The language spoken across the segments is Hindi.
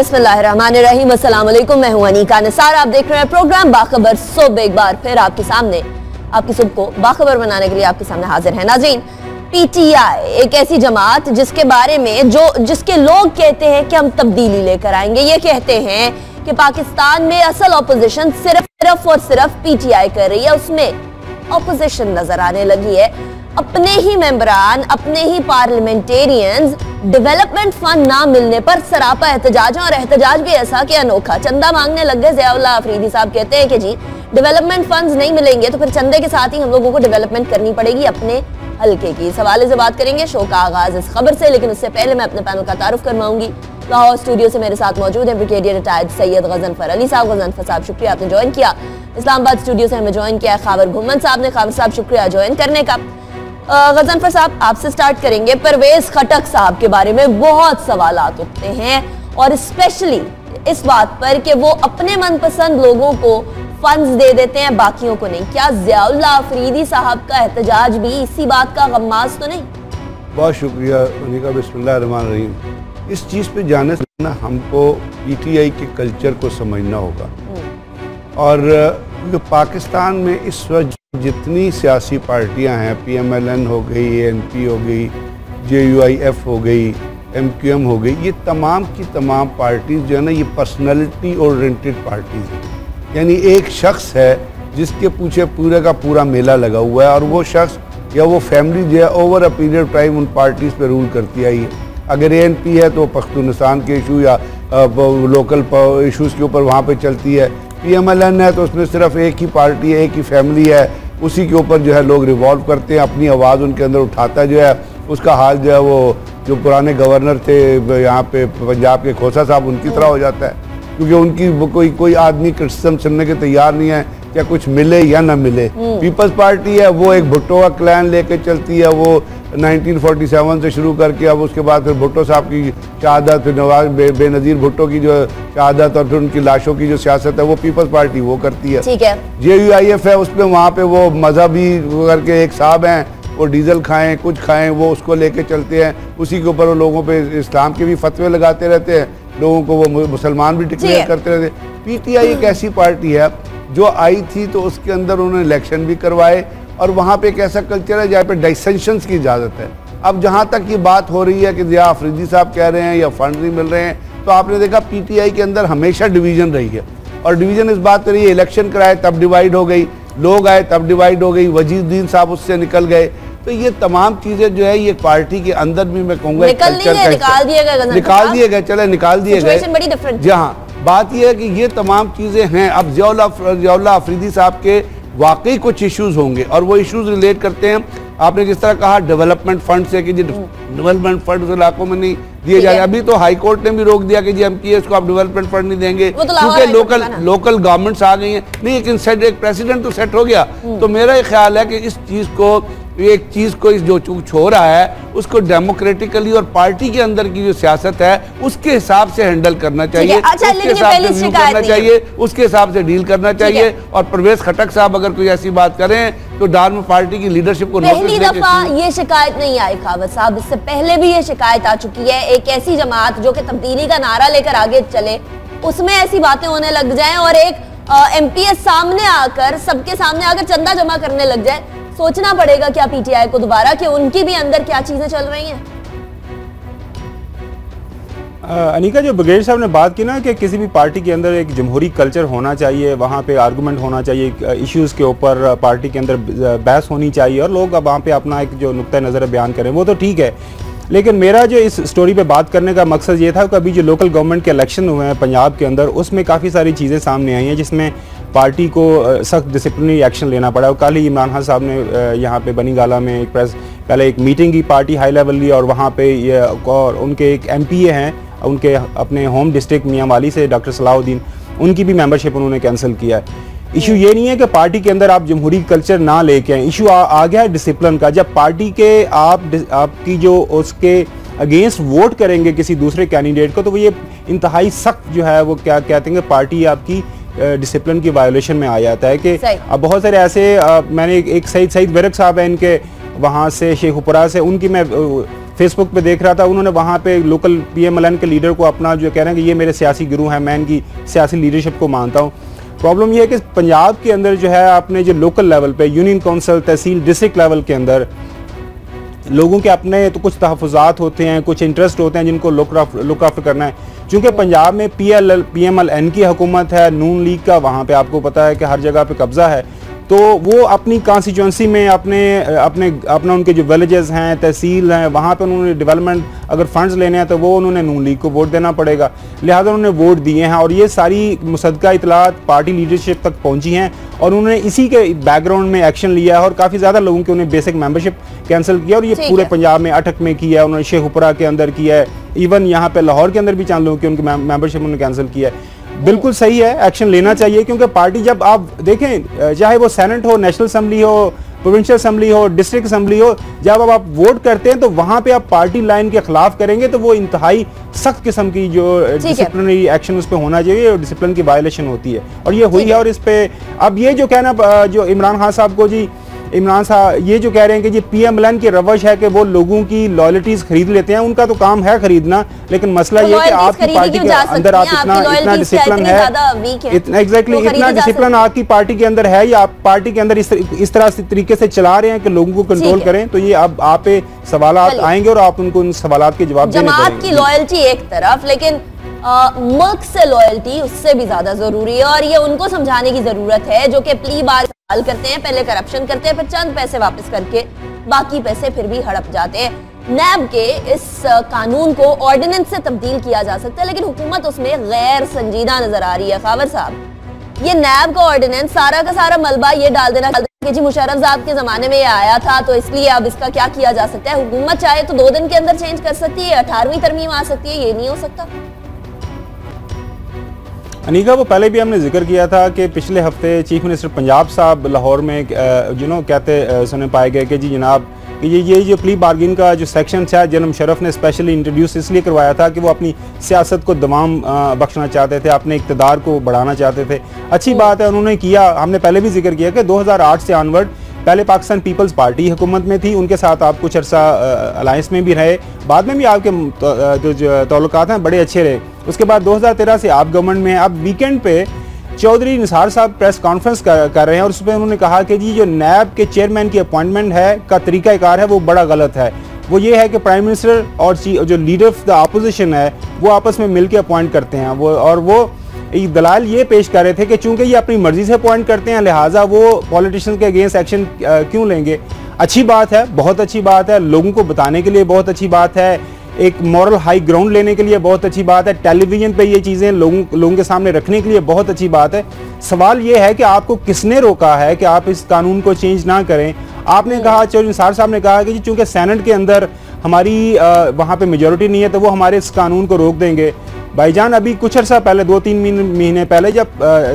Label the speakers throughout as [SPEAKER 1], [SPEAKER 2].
[SPEAKER 1] बिस्मिल्लाहिर्रहमानिर्रहीम, अस्सलाम वालेकुम। मैं हूं अनीका निसार। आप देख रहे हैं प्रोग्राम बाखबर। सुबह एक बार फिर आपके सामने, आपकी सुबह को बाखबर बनाने के लिए आपके सामने हाजिर है। नाज़रीन, पीटीआई एक ऐसी जमात जिसके बारे में जिसके लोग कहते हैं कि हम तब्दीली लेकर आएंगे। ये कहते हैं कि पाकिस्तान में असल ऑपोजिशन सिर्फ और सिर्फ पीटीआई कर रही है, उसमें ऑपोजिशन नजर आने लगी है। अपने ही मेंबरान, अपने ही पार्लियामेंटेरियंस डेवलपमेंट फंड ना मिलने पर सरापा एहतजाज, और एहतजाज भी ऐसा कि अनोखा, चंदा मांगने लग गए। ज़ियाउल्लाह अफरीदी साहब कहते हैं कि जी डेवलपमेंट फंड्स नहीं मिलेंगे तो फिर चंदे के साथ ही हम लोगों को डेवलपमेंट करनी पड़ेगी अपने हल्के की। इस हवाले से बात करेंगे शो का आगाज इस खबर से, लेकिन उससे पहले मैं अपने पैनल का तारुफ करवाऊंगी। लाहौर स्टूडियो से मेरे साथ मौजूद है ब्रिगेडियर रिटायर्ड सैयद गजनफर अली साहब। गजनफर साहब शुक्रिया, आपने ज्वाइन किया। इस्लामाबाद स्टूडियो से हमें ज्वाइन किया खावर घुमन साहब ने। खावर साहब शुक्रिया ज्वाइन करने का। गजनफर साहब, आपसे स्टार्ट करेंगे। परवेज खटक साहब के बारे में बहुत सवालात उठते हैं, और स्पेशली इस बात पर कि वो अपने मनपसंद लोगों को फंड्स दे देते हैं, बाकियों को नहीं। क्या ज़ियाउल्लाह अफरीदी साहब का एहतजाज भी इसी बात का गम्मास तो नहीं?
[SPEAKER 2] बहुत शुक्रिया अनीका, बिस्मिल्लाहिर्रहमानिर्रहीम। इस चीज़ पे जाने से ना हमको पीटीआई के कल्चर को समझना होगा। और जो पाकिस्तान में इस वक्त जितनी सियासी पार्टियां हैं, पीएमएलएन हो गई, एएनपी हो गई, जेयूआईएफ हो गई, एमक्यूएम हो गई, ये तमाम की तमाम पार्टीज जो है ना, ये पर्सनैलिटी ओरिएंटेड पार्टीज हैं। यानी एक शख्स है जिसके पीछे पूरे का पूरा मेला लगा हुआ है, और वो शख्स या वो फैमिली जो है over a period of time उन पार्टीज़ पे रूल करती आई है। अगर एएनपी है तो पख्तूनिस्तान के इशू या लोकल इशूज़ के ऊपर वहाँ पे चलती है। पीएमएलएन है तो उसमें सिर्फ एक ही पार्टी है, एक ही फैमिली है, उसी के ऊपर जो है लोग रिवॉल्व करते हैं, अपनी आवाज़ उनके अंदर उठाता जो है उसका हाल जो है वो जो पुराने गवर्नर थे यहाँ पे पंजाब के खोसा साहब, उनकी तरह हो जाता है। क्योंकि उनकी कोई आदमी क्रिटिसिज्म सुनने के तैयार नहीं है, क्या कुछ मिले या ना मिले। पीपल्स पार्टी है वो एक भुट्टो का क्लैन लेके चलती है, वो 1947 से शुरू करके अब उसके बाद फिर भुट्टो साहब की शहादत, फिर नवाज बेनज़ीर भुट्टो की जो शहादत और फिर उनकी लाशों की जो सियासत है वो पीपल्स पार्टी वो करती है।
[SPEAKER 1] ठीक है।
[SPEAKER 2] जेयूआईएफ है, उस पर वहाँ पे वो मजहबी करके एक साहब हैं, वो डीजल खाएं कुछ खाएं वो उसको लेके चलते हैं, उसी के ऊपर वो लोगों पे इस्लाम के भी फतवे लगाते रहते हैं, लोगों को वो मुसलमान भी डिक्लेयर करते रहते हैं। पीटीआई एक ऐसी पार्टी है जो आई थी तो उसके अंदर उन्होंने इलेक्शन भी करवाए, और वहाँ पे एक ऐसा कल्चर है जहाँ पे डिसेंशंस की इजाज़त है। अब जहाँ तक ये बात हो रही है कि ज़िया अफरीदी साहब कह रहे हैं या फंड नहीं मिल रहे हैं, तो आपने देखा पीटीआई के अंदर हमेशा डिवीज़न रही है, और डिवीज़न इस बात पर रही है इलेक्शन कराए तब डिवाइड हो गई, लोग आए तब डिवाइड हो गई, वजीरुद्दीन साहब उससे निकल गए। तो ये तमाम चीज़ें जो है ये पार्टी के अंदर भी मैं कहूँगा
[SPEAKER 1] निकाल दिए गए,
[SPEAKER 2] चले निकाल दिए गए। जी हाँ, बात यह है कि ये तमाम चीज़ें हैं। अब ज़ियाउल्लाह अफरीदी साहब के वाकई कुछ इश्यूज होंगे, और वो इश्यूज रिलेट करते हैं, आपने जिस तरह कहा डेवलपमेंट फंड से कि जी डेवलपमेंट फंड उस इलाकों में नहीं दिए जा रहे। अभी तो हाई कोर्ट ने भी रोक दिया कि जी एमपीएस को आप डेवलपमेंट फंड नहीं देंगे क्योंकि लोकल गवर्नमेंट्स आ गई हैं। नहीं, एक प्रेसिडेंट तो सेट हो गया। तो मेरा ये ख्याल है कि इस चीज़ को, एक चीज़ को जो छो रहा है उसको डेमोक्रेटिकली और पार्टी के अंदर की जो सियासत है उसके हिसाब से हैंडल करना चाहिए, उसके हिसाब से व्यू करना चाहिए, उसके हिसाब से डील करना चाहिए। और परवेज खटक साहब अगर कोई ऐसी बात करें तो डार्म पार्टी की लीडरशिप को
[SPEAKER 1] पहली दफा ये शिकायत नहीं आई खावर साहब, इससे पहले भी ये शिकायत आ चुकी है। एक ऐसी जमात जो कि तब्दीली का नारा लेकर आगे चले, उसमें ऐसी बातें होने लग जाएं, और एक एमपीएस सामने आकर, सबके सामने आकर चंदा जमा करने लग जाए। सोचना पड़ेगा क्या पीटीआई को दोबारा कि उनकी भी अंदर क्या चीजें चल रही हैं?
[SPEAKER 3] अनीका, जो ब्रिगेडियर साहब ने बात की ना कि किसी भी पार्टी के अंदर एक जमहूरी कल्चर होना चाहिए, वहाँ पे आर्गूमेंट होना चाहिए, इश्यूज़ के ऊपर पार्टी के अंदर बहस होनी चाहिए और लोग अब वहाँ पे अपना एक जो नुक्ता नज़र बयान करें, वो तो ठीक है। लेकिन मेरा जो इस स्टोरी पे बात करने का मकसद ये था कि अभी जो लोकल गवर्नमेंट के इलेक्शन हुए हैं पंजाब के अंदर, उसमें काफ़ी सारी चीज़ें सामने आई हैं जिसमें पार्टी को सख्त डिसिप्लिनरी एक्शन लेना पड़ा। और कल ही इमरान खान साहब ने यहाँ पे बनी गाला में एक पहले एक मीटिंग की पार्टी हाई लेवल ली, और वहाँ पे और उनके एक एमपीए हैं उनके अपने होम डिस्ट्रिक्ट मियाँ वाली से, डॉक्टर सलाहुद्दीन, उनकी भी मेंबरशिप उन्होंने कैंसिल किया है। इशू ये नहीं है कि पार्टी के अंदर आप जमहूरी कल्चर ना लेके आए, इशू आ गया है डिसिप्लिन का। जब पार्टी के आपकी जो उसके अगेंस्ट वोट करेंगे किसी दूसरे कैंडिडेट को, तो वो ये इंतहाई सख्त जो है वो क्या कहते हैं, पार्टी आपकी डिसिप्लिन की वायोलेशन में आ जाता है। कि अब बहुत सारे ऐसे मैंने एक सईद विरक साहब है इनके वहाँ से शेखुपुरा से, उनकी मैं फेसबुक पे देख रहा था, उन्होंने वहाँ पे लोकल PMLN के लीडर को अपना जो कह रहे हैं कि ये मेरे सियासी गुरु हैं, मैं इनकी सियासी लीडरशिप को मानता हूँ। प्रॉब्लम ये है कि पंजाब के अंदर जो है आपने जो लोकल लेवल पे union council, tehsil, district level के अंदर लोगों के अपने तो कुछ तहफ़्फ़ुज़ात होते हैं, कुछ इंटरेस्ट होते हैं जिनको लुक आफ्टर करना है। चूँकि पंजाब में PMLN की हुकूमत है, नून लीग का वहाँ पे आपको पता है कि हर जगह पे कब्ज़ा है, तो वो अपनी कॉन्स्टिट्यूंसी में अपना उनके जो विलेजेस हैं, तहसील हैं, वहाँ पे उन्होंने डेवलपमेंट अगर फंड्स लेने हैं तो वो उन्होंने नून लीग को वोट देना पड़ेगा, लिहाजा उन्होंने वोट दिए हैं। और ये सारी मुसद्दका इतलात पार्टी लीडरशिप तक पहुँची हैं और उन्होंने इसी के बैकग्राउंड में एक्शन लिया है और काफ़ी ज़्यादा लोगों की उन्हें बेसिक मेंबरशिप कैंसिल किया। और ये पूरे पंजाब में अटक में किया है, उन्होंने शेखुपुरा के अंदर किया है, इवन यहाँ पे लाहौर के अंदर भी चांद लोगों की उनकी मेंबरशिप उन्होंने कैंसिल किया है। बिल्कुल सही है, एक्शन लेना चाहिए, क्योंकि पार्टी जब आप देखें, चाहे वो सेनेट हो, नेशनल असेंबली हो, प्रोविंशियल असेंबली हो, डिस्ट्रिक्ट असेंबली हो, जब आप वोट करते हैं तो वहां पे आप पार्टी लाइन के खिलाफ करेंगे तो वो इंतहाई सख्त किस्म की जो डिसिप्लिनरी एक्शन उस पर होना चाहिए और डिसिप्लिन की वायलेशन होती है और ये हुई है। और इस पे अब ये जो कहना जो इमरान खान साहब को जी, इमरान साहब ये जो कह रहे हैं कि जी PMLN की रवश है कि वो लोगों की लॉयल्टीज खरीद लेते हैं, उनका तो काम है खरीदना, लेकिन मसला ये कि आपकी पार्टी के अंदर आप इतना डिसिप्लिन है, इतना डिसिप्लिन आपकी पार्टी के अंदर है या आप पार्टी के अंदर इस तरह से तरीके से चला रहे हैं कि लोगों को कंट्रोल करें, तो ये अब आप पे सवालात आएंगे और आप उनको उन सवालात के जवाब देने पड़ेंगे।
[SPEAKER 1] जमात की लॉयल्टी एक तरफ, लेकिन मुल्क से लॉयल्टी उससे भी ज्यादा जरूरी है और ये उनको समझाने की जरूरत है जो कि प्ली बार करते हैं, पहले करप्शन करते हैं, फिर चंद पैसे वापस करके बाकी पैसे फिर भी हड़प जाते हैं। नैब के इस कानून को ऑर्डिनेंस से तब्दील किया जा सकता है, लेकिन हुकूमत उसमें गैर संजीदा नजर आ रही है। खावर साहब, ये नैब का ऑर्डिनेंस सारा का सारा मलबा ये डाल देना कि जी मुशर्रफ साहब के जमाने में ये आया था तो इसलिए अब इसका क्या किया जा सकता है। हुकूमत चाहे तो 2 दिन के अंदर चेंज कर सकती है, 18वीं तरमीम आ सकती है, ये नहीं हो सकता।
[SPEAKER 3] अनीका, वो पहले भी हमने जिक्र किया था कि पिछले हफ्ते चीफ मिनिस्टर पंजाब साहब लाहौर में कहते सुने पाए गए कि जी जनाब ये जो प्ली बार्गिन का जो सेक्शन था जनरल मुशर्रफ ने स्पेशली इंट्रोड्यूस इसलिए करवाया था कि वो अपनी सियासत को दवाम बख्शना चाहते थे, अपने इक़्तिदार को बढ़ाना चाहते थे। अच्छी बात है, उन्होंने किया। हमने पहले भी जिक्र किया कि 2008 से ऑनवर्ड पहले पाकिस्तान पीपल्स पार्टी हुकूमत में थी, उनके साथ आप कुछ अर्सा अलायंस में भी रहे, बाद में भी आपके जो ताल्लुकात हैं बड़े अच्छे रहे। उसके बाद 2013 से आप गवर्नमेंट में। अब वीकेंड पे चौधरी निसार साहब प्रेस कॉन्फ्रेंस कर रहे हैं और उस पर उन्होंने कहा कि जी जो नैब के चेयरमैन की अपॉइंटमेंट है का तरीक़ाकार है वो बड़ा गलत है। वो ये है कि प्राइम मिनिस्टर और जो लीडर ऑफ द अपोजिशन है वो आपस में मिल के अपॉइंट करते हैं। वो दलाल ये पेश कर रहे थे कि चूंकि ये अपनी मर्जी से अपॉइंट करते हैं लिहाजा वो पॉलिटिशियंस के अगेंस्ट एक्शन क्यों लेंगे। अच्छी बात है, बहुत अच्छी बात है, लोगों को बताने के लिए बहुत अच्छी बात है, एक मॉरल हाई ग्राउंड लेने के लिए बहुत अच्छी बात है, टेलीविजन पे ये चीज़ें लोगों के सामने रखने के लिए बहुत अच्छी बात है। सवाल ये है कि आपको किसने रोका है कि आप इस कानून को चेंज ना करें। आपने कहा, चौधरी निसार साहब ने कहा कि चूंकि सेनेट के अंदर हमारी वहाँ पे मेजॉरिटी नहीं है तो वो हमारे इस कानून को रोक देंगे। भाईजान, अभी कुछ अर्सा पहले 2-3 महीने पहले जब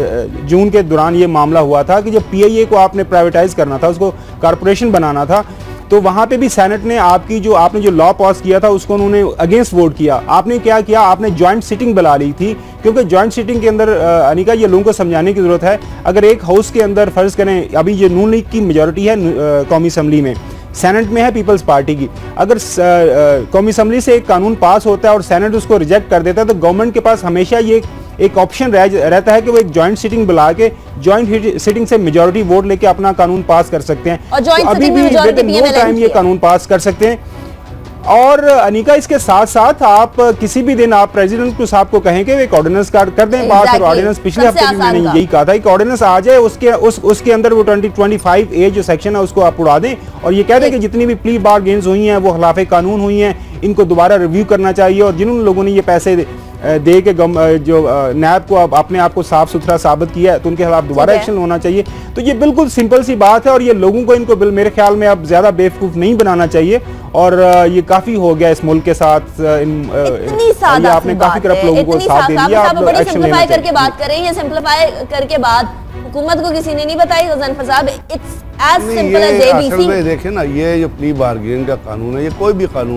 [SPEAKER 3] जून के दौरान ये मामला हुआ था कि जब PIA को आपने प्राइवेटाइज करना था, उसको कॉरपोरेशन बनाना था, तो वहाँ पे भी सेनेट ने आपने जो लॉ पास किया था उसको उन्होंने अगेंस्ट वोट किया। आपने क्या किया, आपने जॉइंट सिटिंग बुला ली थी, क्योंकि जॉइंट सिटिंग के अंदर अनिका ये लोगों को समझाने की जरूरत है। अगर एक हाउस के अंदर फर्ज करें अभी जो नून लीग की मेजॉरिटी है कौमी असम्बली में, सेनेट में है पीपल्स पार्टी की, अगर कौमी असम्बली से एक कानून पास होता है और सेनेट उसको रिजेक्ट कर देता है तो गवर्नमेंट के पास हमेशा ये एक ऑप्शन रहता है कि वो एक जॉइंट सिटिंग बुला के जॉइंट सिटिंग से मेजॉरिटी वोट लेके अपना कानून पास कर सकते हैं। और तो अभी भी नो टाइम ये कानून पास कर सकते हैं। और अनिका, इसके साथ साथ आप किसी भी दिन आप प्रेसिडेंट को साहब को कहें कि एक ऑर्डिनेंस कर दें पास। और ऑर्डिनेंस पिछले हफ्ते भी मैंने यही कहा था कि ऑर्डिनेंस आ जाए, उसके अंदर वो 2025A जो सेक्शन है उसको आप उड़ा दें और ये कह दें कि जितनी भी प्ली बार्गेन्स हुई हैं वो खिलाफ कानून हुई हैं, इनको दोबारा रिव्यू करना चाहिए और जिन लोगों ने ये पैसे दे के जो नैब को अपने आप को साफ सुथरा साबित किया है तो उनके खिलाफ दोबारा एक्शन होना चाहिए। तो ये बिल्कुल सिंपल सी बात है और ये लोगों को इनको मेरे ख्याल में अब ज्यादा बेवकूफ नहीं बनाना चाहिए और ये काफी हो गया इस मुल्क के साथ। आपने काफी करप्ट लोगों को साथ दे दिया, आप एक्शन लेना चाहिए। करके बात करें, ये सिंपलीफाई करके बात हुकूमत को किसी ने नहीं बताई। गजनफर साहब, it's as simple as ABC।
[SPEAKER 2] देखें ना, ये जो प्ली बार्गेन का कानून है ये कोई भी कानून है,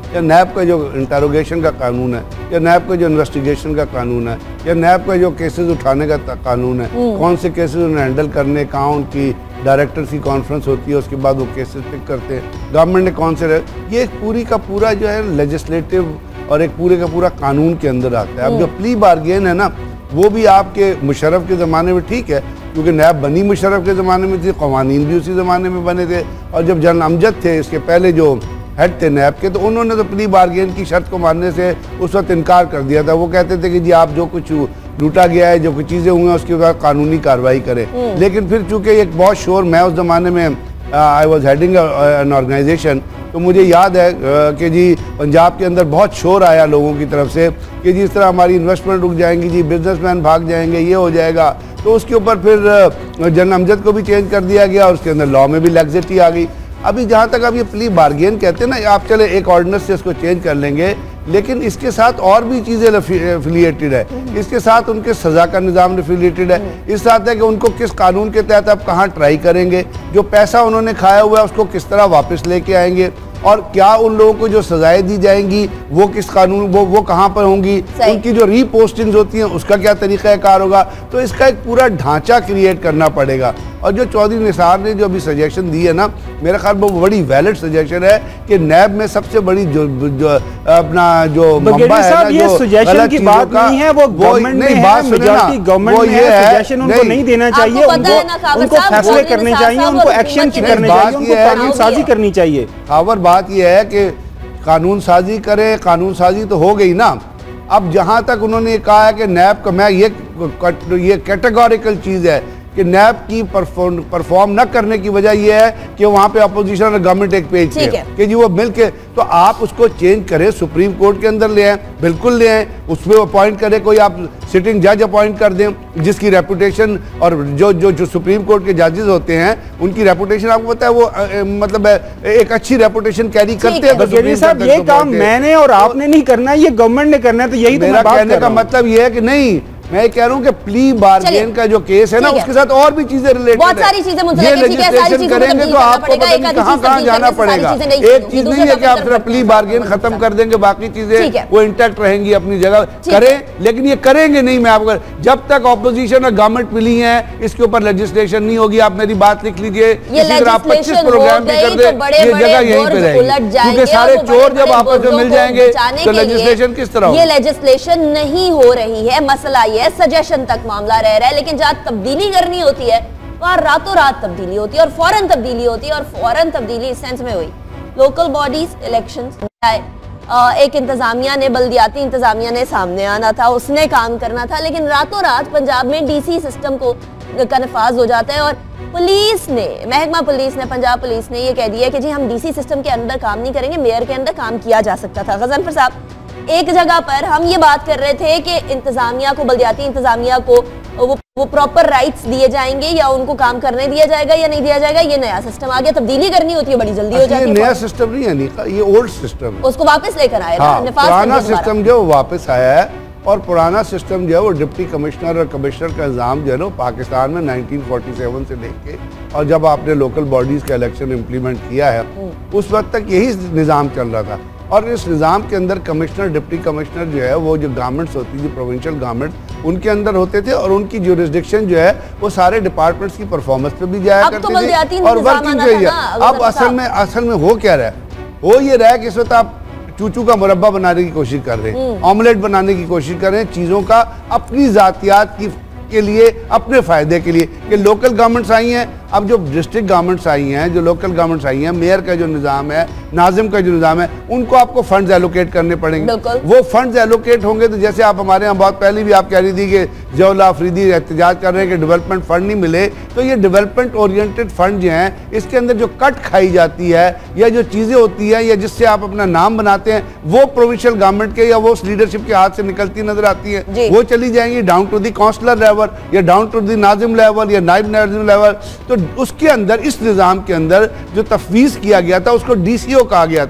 [SPEAKER 2] या नैब का जो इंटरोगेशन का कानून है, या नैब का जो इन्वेस्टिगेशन का कानून है, या नैब का जो केसेस उठाने का कानून है, कौन से केसेस उन्हें हैंडल करने, कहाँ उनकी डायरेक्टर्स की कॉन्फ्रेंस होती है, उसके बाद वो केसेस पिक करते हैं, गवर्नमेंट ने कौन से, ये एक पूरी का पूरा जो है लेजिस्लेटिव और एक पूरे का पूरा कानून के अंदर आता है। अब जो प्ली बार्गेन है ना, वो भी आपके मुशर्रफ के ज़माने में ठीक है, क्योंकि नैब बनी मुशर्रफ के ज़माने में थी, कवानीन भी उसी ज़माने में बने थे, और जब जनरल अमजद थे इसके पहले जो हेड थे नैब के, तो उन्होंने तो प्ली बार्गेन की शर्त को मानने से उस वक्त इनकार कर दिया था। वो कहते थे कि जी आप जो कुछ लूटा गया है, जो कुछ चीज़ें हुई हैं, उसके बाद कानूनी कार्रवाई करें। लेकिन फिर चूँकि एक बहुत शोर, मैं उस ज़माने में I was heading an organization, तो मुझे याद है कि जी पंजाब के अंदर बहुत शोर आया लोगों की तरफ से कि जी इस तरह हमारी इन्वेस्टमेंट रुक जाएंगी, जी बिजनेसमैन भाग जाएंगे, ये हो जाएगा। तो उसके ऊपर फिर जनरल अमजद को भी चेंज कर दिया गया और उसके अंदर लॉ में भी लैक्सिटी आ गई। अभी जहाँ तक अब ये प्ली बार्गेन कहते हैं ना, आप चले एक ऑर्डिनेंस से इसको चेंज कर लेंगे, लेकिन इसके साथ और भी चीज़ें एफिलिएटेड है, इसके साथ उनके सज़ा का निज़ाम एफिलिएटेड है, इस साथ है कि उनको किस कानून के तहत आप कहाँ ट्राई करेंगे, जो पैसा उन्होंने खाया हुआ है उसको किस तरह वापस लेके आएंगे, और क्या उन लोगों को जो सजाएं दी जाएंगी वो किस कानून, वो कहाँ पर होंगी, उनकी जो रीपोस्टिंग्स होती हैं उसका क्या तरीक़ाकार होगा। तो इसका एक पूरा ढांचा क्रिएट करना पड़ेगा। और जो चौधरी निसार ने जो अभी सजेशन दी है ना, मेरा ख्याल वो बड़ी वैलिड सजेशन है कि नैब में सबसे बड़ी जो अपना जो मंबा है ना,
[SPEAKER 3] ये सजेशन की बात नहीं है, वो गवर्नमेंट में है, मेजॉरिटी गवर्नमेंट में है, सजेशन उनको नहीं देना चाहिए, उनको फैसले करने चाहिए, उनको एक्शन करने चाहिए, उनको कानून साजी करनी चाहिए।
[SPEAKER 2] खबर बात यह है कि कानून साजी करे, कानून साजी तो हो गई ना। अब जहां तक उन्होंने कहा है कि नैब का, मैं ये कैटेगोरिकल चीज़ है कि नैब की परफॉर्म न करने की वजह यह है कि वहाँ पे अपोजिशन और गवर्नमेंट एक पेज पे कि जी वो मिल के, तो आप उसको चेंज करें, सुप्रीम कोर्ट के अंदर ले आए, बिल्कुल ले आए, उसमें अपॉइंट करें, कोई आप सिटिंग जज अपॉइंट कर दें जिसकी रेपुटेशन, और जो सुप्रीम कोर्ट के जजेस होते हैं उनकी रेपुटेशन आपको पता है वो मतलब एक अच्छी रेपुटेशन कैरी करते हैं।
[SPEAKER 3] साहब ये काम मैंने और आपने नहीं करना, ये गवर्नमेंट ने करना है, तो यही
[SPEAKER 2] मेरा कहने का मतलब ये है कि नहीं, मैं कह रहा हूं कि प्ली बार्गेन का जो केस है ना, उसके साथ और भी चीजें रिलेटेड,
[SPEAKER 1] बहुत सारी चीजें
[SPEAKER 2] ये लेजिस्लेशन करेंगे तो आपको कहाँ जाना पड़ेगा। एक चीज नहीं है कि आप सिर्फ प्ली बार्गेन खत्म कर देंगे, बाकी चीजें वो इंटैक्ट रहेंगी अपनी जगह, करें, लेकिन ये करेंगे नहीं। मैं आपको, जब तक ऑपोजिशन और गवर्नमेंट मिली है, इसके ऊपर लेजिस्लेशन नहीं होगी। आप मेरी बात लिख लीजिए, आप 25 प्रोग्राम भी कर दे, ये जगह यहीं पे रहेगी, क्योंकि सारे चोर जब आपस में मिल जाएंगे तो लेजिस्लेशन किस तरह,
[SPEAKER 1] ये लेजिस्लेशन नहीं हो रही है। मसला ये सजेशन तक मामला रह रहा है, लेकिन जहां तब्दीली करनी होती है वहां रातों रात तब्दीली होती है और फौरन तब्दीली होती है। और फौरन तब्दीली इस सेंस में हुई, लोकल बॉडीज इलेक्शंस, एक इंतजामिया ने, बल्दियाती इंतजामिया ने सामने आना था, उसने काम करना था, लेकिन रातों रात पंजाब में डीसी सिस्टम का नफाज हो जाता है। और पुलिस ने, महकमा पुलिस ने, पंजाब पुलिस ने ये कह दिया कि जी हम डीसी सिस्टम के अंदर काम नहीं करेंगे, मेयर के अंदर काम किया जा सकता था। गजनफर साहब, एक जगह पर हम ये बात कर रहे थे कि इंतजामिया को, बल्दियाती इंतजामिया को वो प्रॉपर राइट्स दिए जाएंगे या उनको काम करने दिया जाएगा या नहीं दिया जाएगा। ये नया सिस्टम आ गया, तब्दीली करनी होती है बड़ी जल्दी हो जाती है।
[SPEAKER 2] नया सिस्टम नहीं है, ये ओल्ड सिस्टम है,
[SPEAKER 1] उसको वापस लेकर आए।
[SPEAKER 2] पुराना सिस्टम जो वापस आया है, और पुराना सिस्टम जो है वो डिप्टी कमिश्नर और कमिश्नर का निज़ाम जो है ना पाकिस्तान में 1947 से लेके, और जब आपने लोकल बॉडीज़ का इलेक्शन इम्प्लीमेंट किया है उस वक्त तक यही निज़ाम चल रहा था। और इस निज़ाम के अंदर कमिश्नर, डिप्टी कमिश्नर जो है वो जो गवर्नमेंट्स होती थी, प्रोविंशियल गवर्नमेंट, उनके अंदर होते थे, और उनकी ज्यूरिसडिक्शन जो है वो सारे डिपार्टमेंट्स की परफॉर्मेंस पे भी जाया करते थे और वर्किंग जो है। अब असल में हो क्या रहा है, हो ये रहा है कि इस वक्त आप चूचू का मुरब्बा बनाने की कोशिश कर रहे हैं, ऑमलेट बनाने की कोशिश कर रहे हैं, चीज़ों का अपनी ज़ातियात के लिए, अपने फ़ायदे के लिए, कि लोकल गवर्नमेंट्स आई हैं। अब जो डिस्ट्रिक्ट गवर्नमेंट्स आई हैं, जो लोकल गवर्नमेंट्स आई हैं, मेयर का जो निज़ाम है, नाजिम का जो निज़ाम है, उनको आपको फंड्स एलोकेट करने पड़ेंगे। वो फंड्स एलोकेट होंगे तो जैसे आप हमारे यहाँ बहुत पहले भी आप कह रही थी कि जवाहरलाल अफरीदी एहतजाज कर रहे हैं कि डेवलपमेंट फंड नहीं मिले, तो ये डेवलपमेंट ओरिएंटेड फंड जो हैं, इसके अंदर जो कट खाई जाती है या जो चीज़ें होती हैं या जिससे आप अपना नाम बनाते हैं, वो प्रोविंशियल गवर्नमेंट के या वो लीडरशिप के हाथ से निकलती नजर आती है, वो चली जाएंगी down to the councillor level या down to the nazim level या नाइब नाजिम लेवल। तो उसके अंदर, इस निज़ाम के अंदर जो तफवीज़ किया गया था उसको DCO कहा गया था,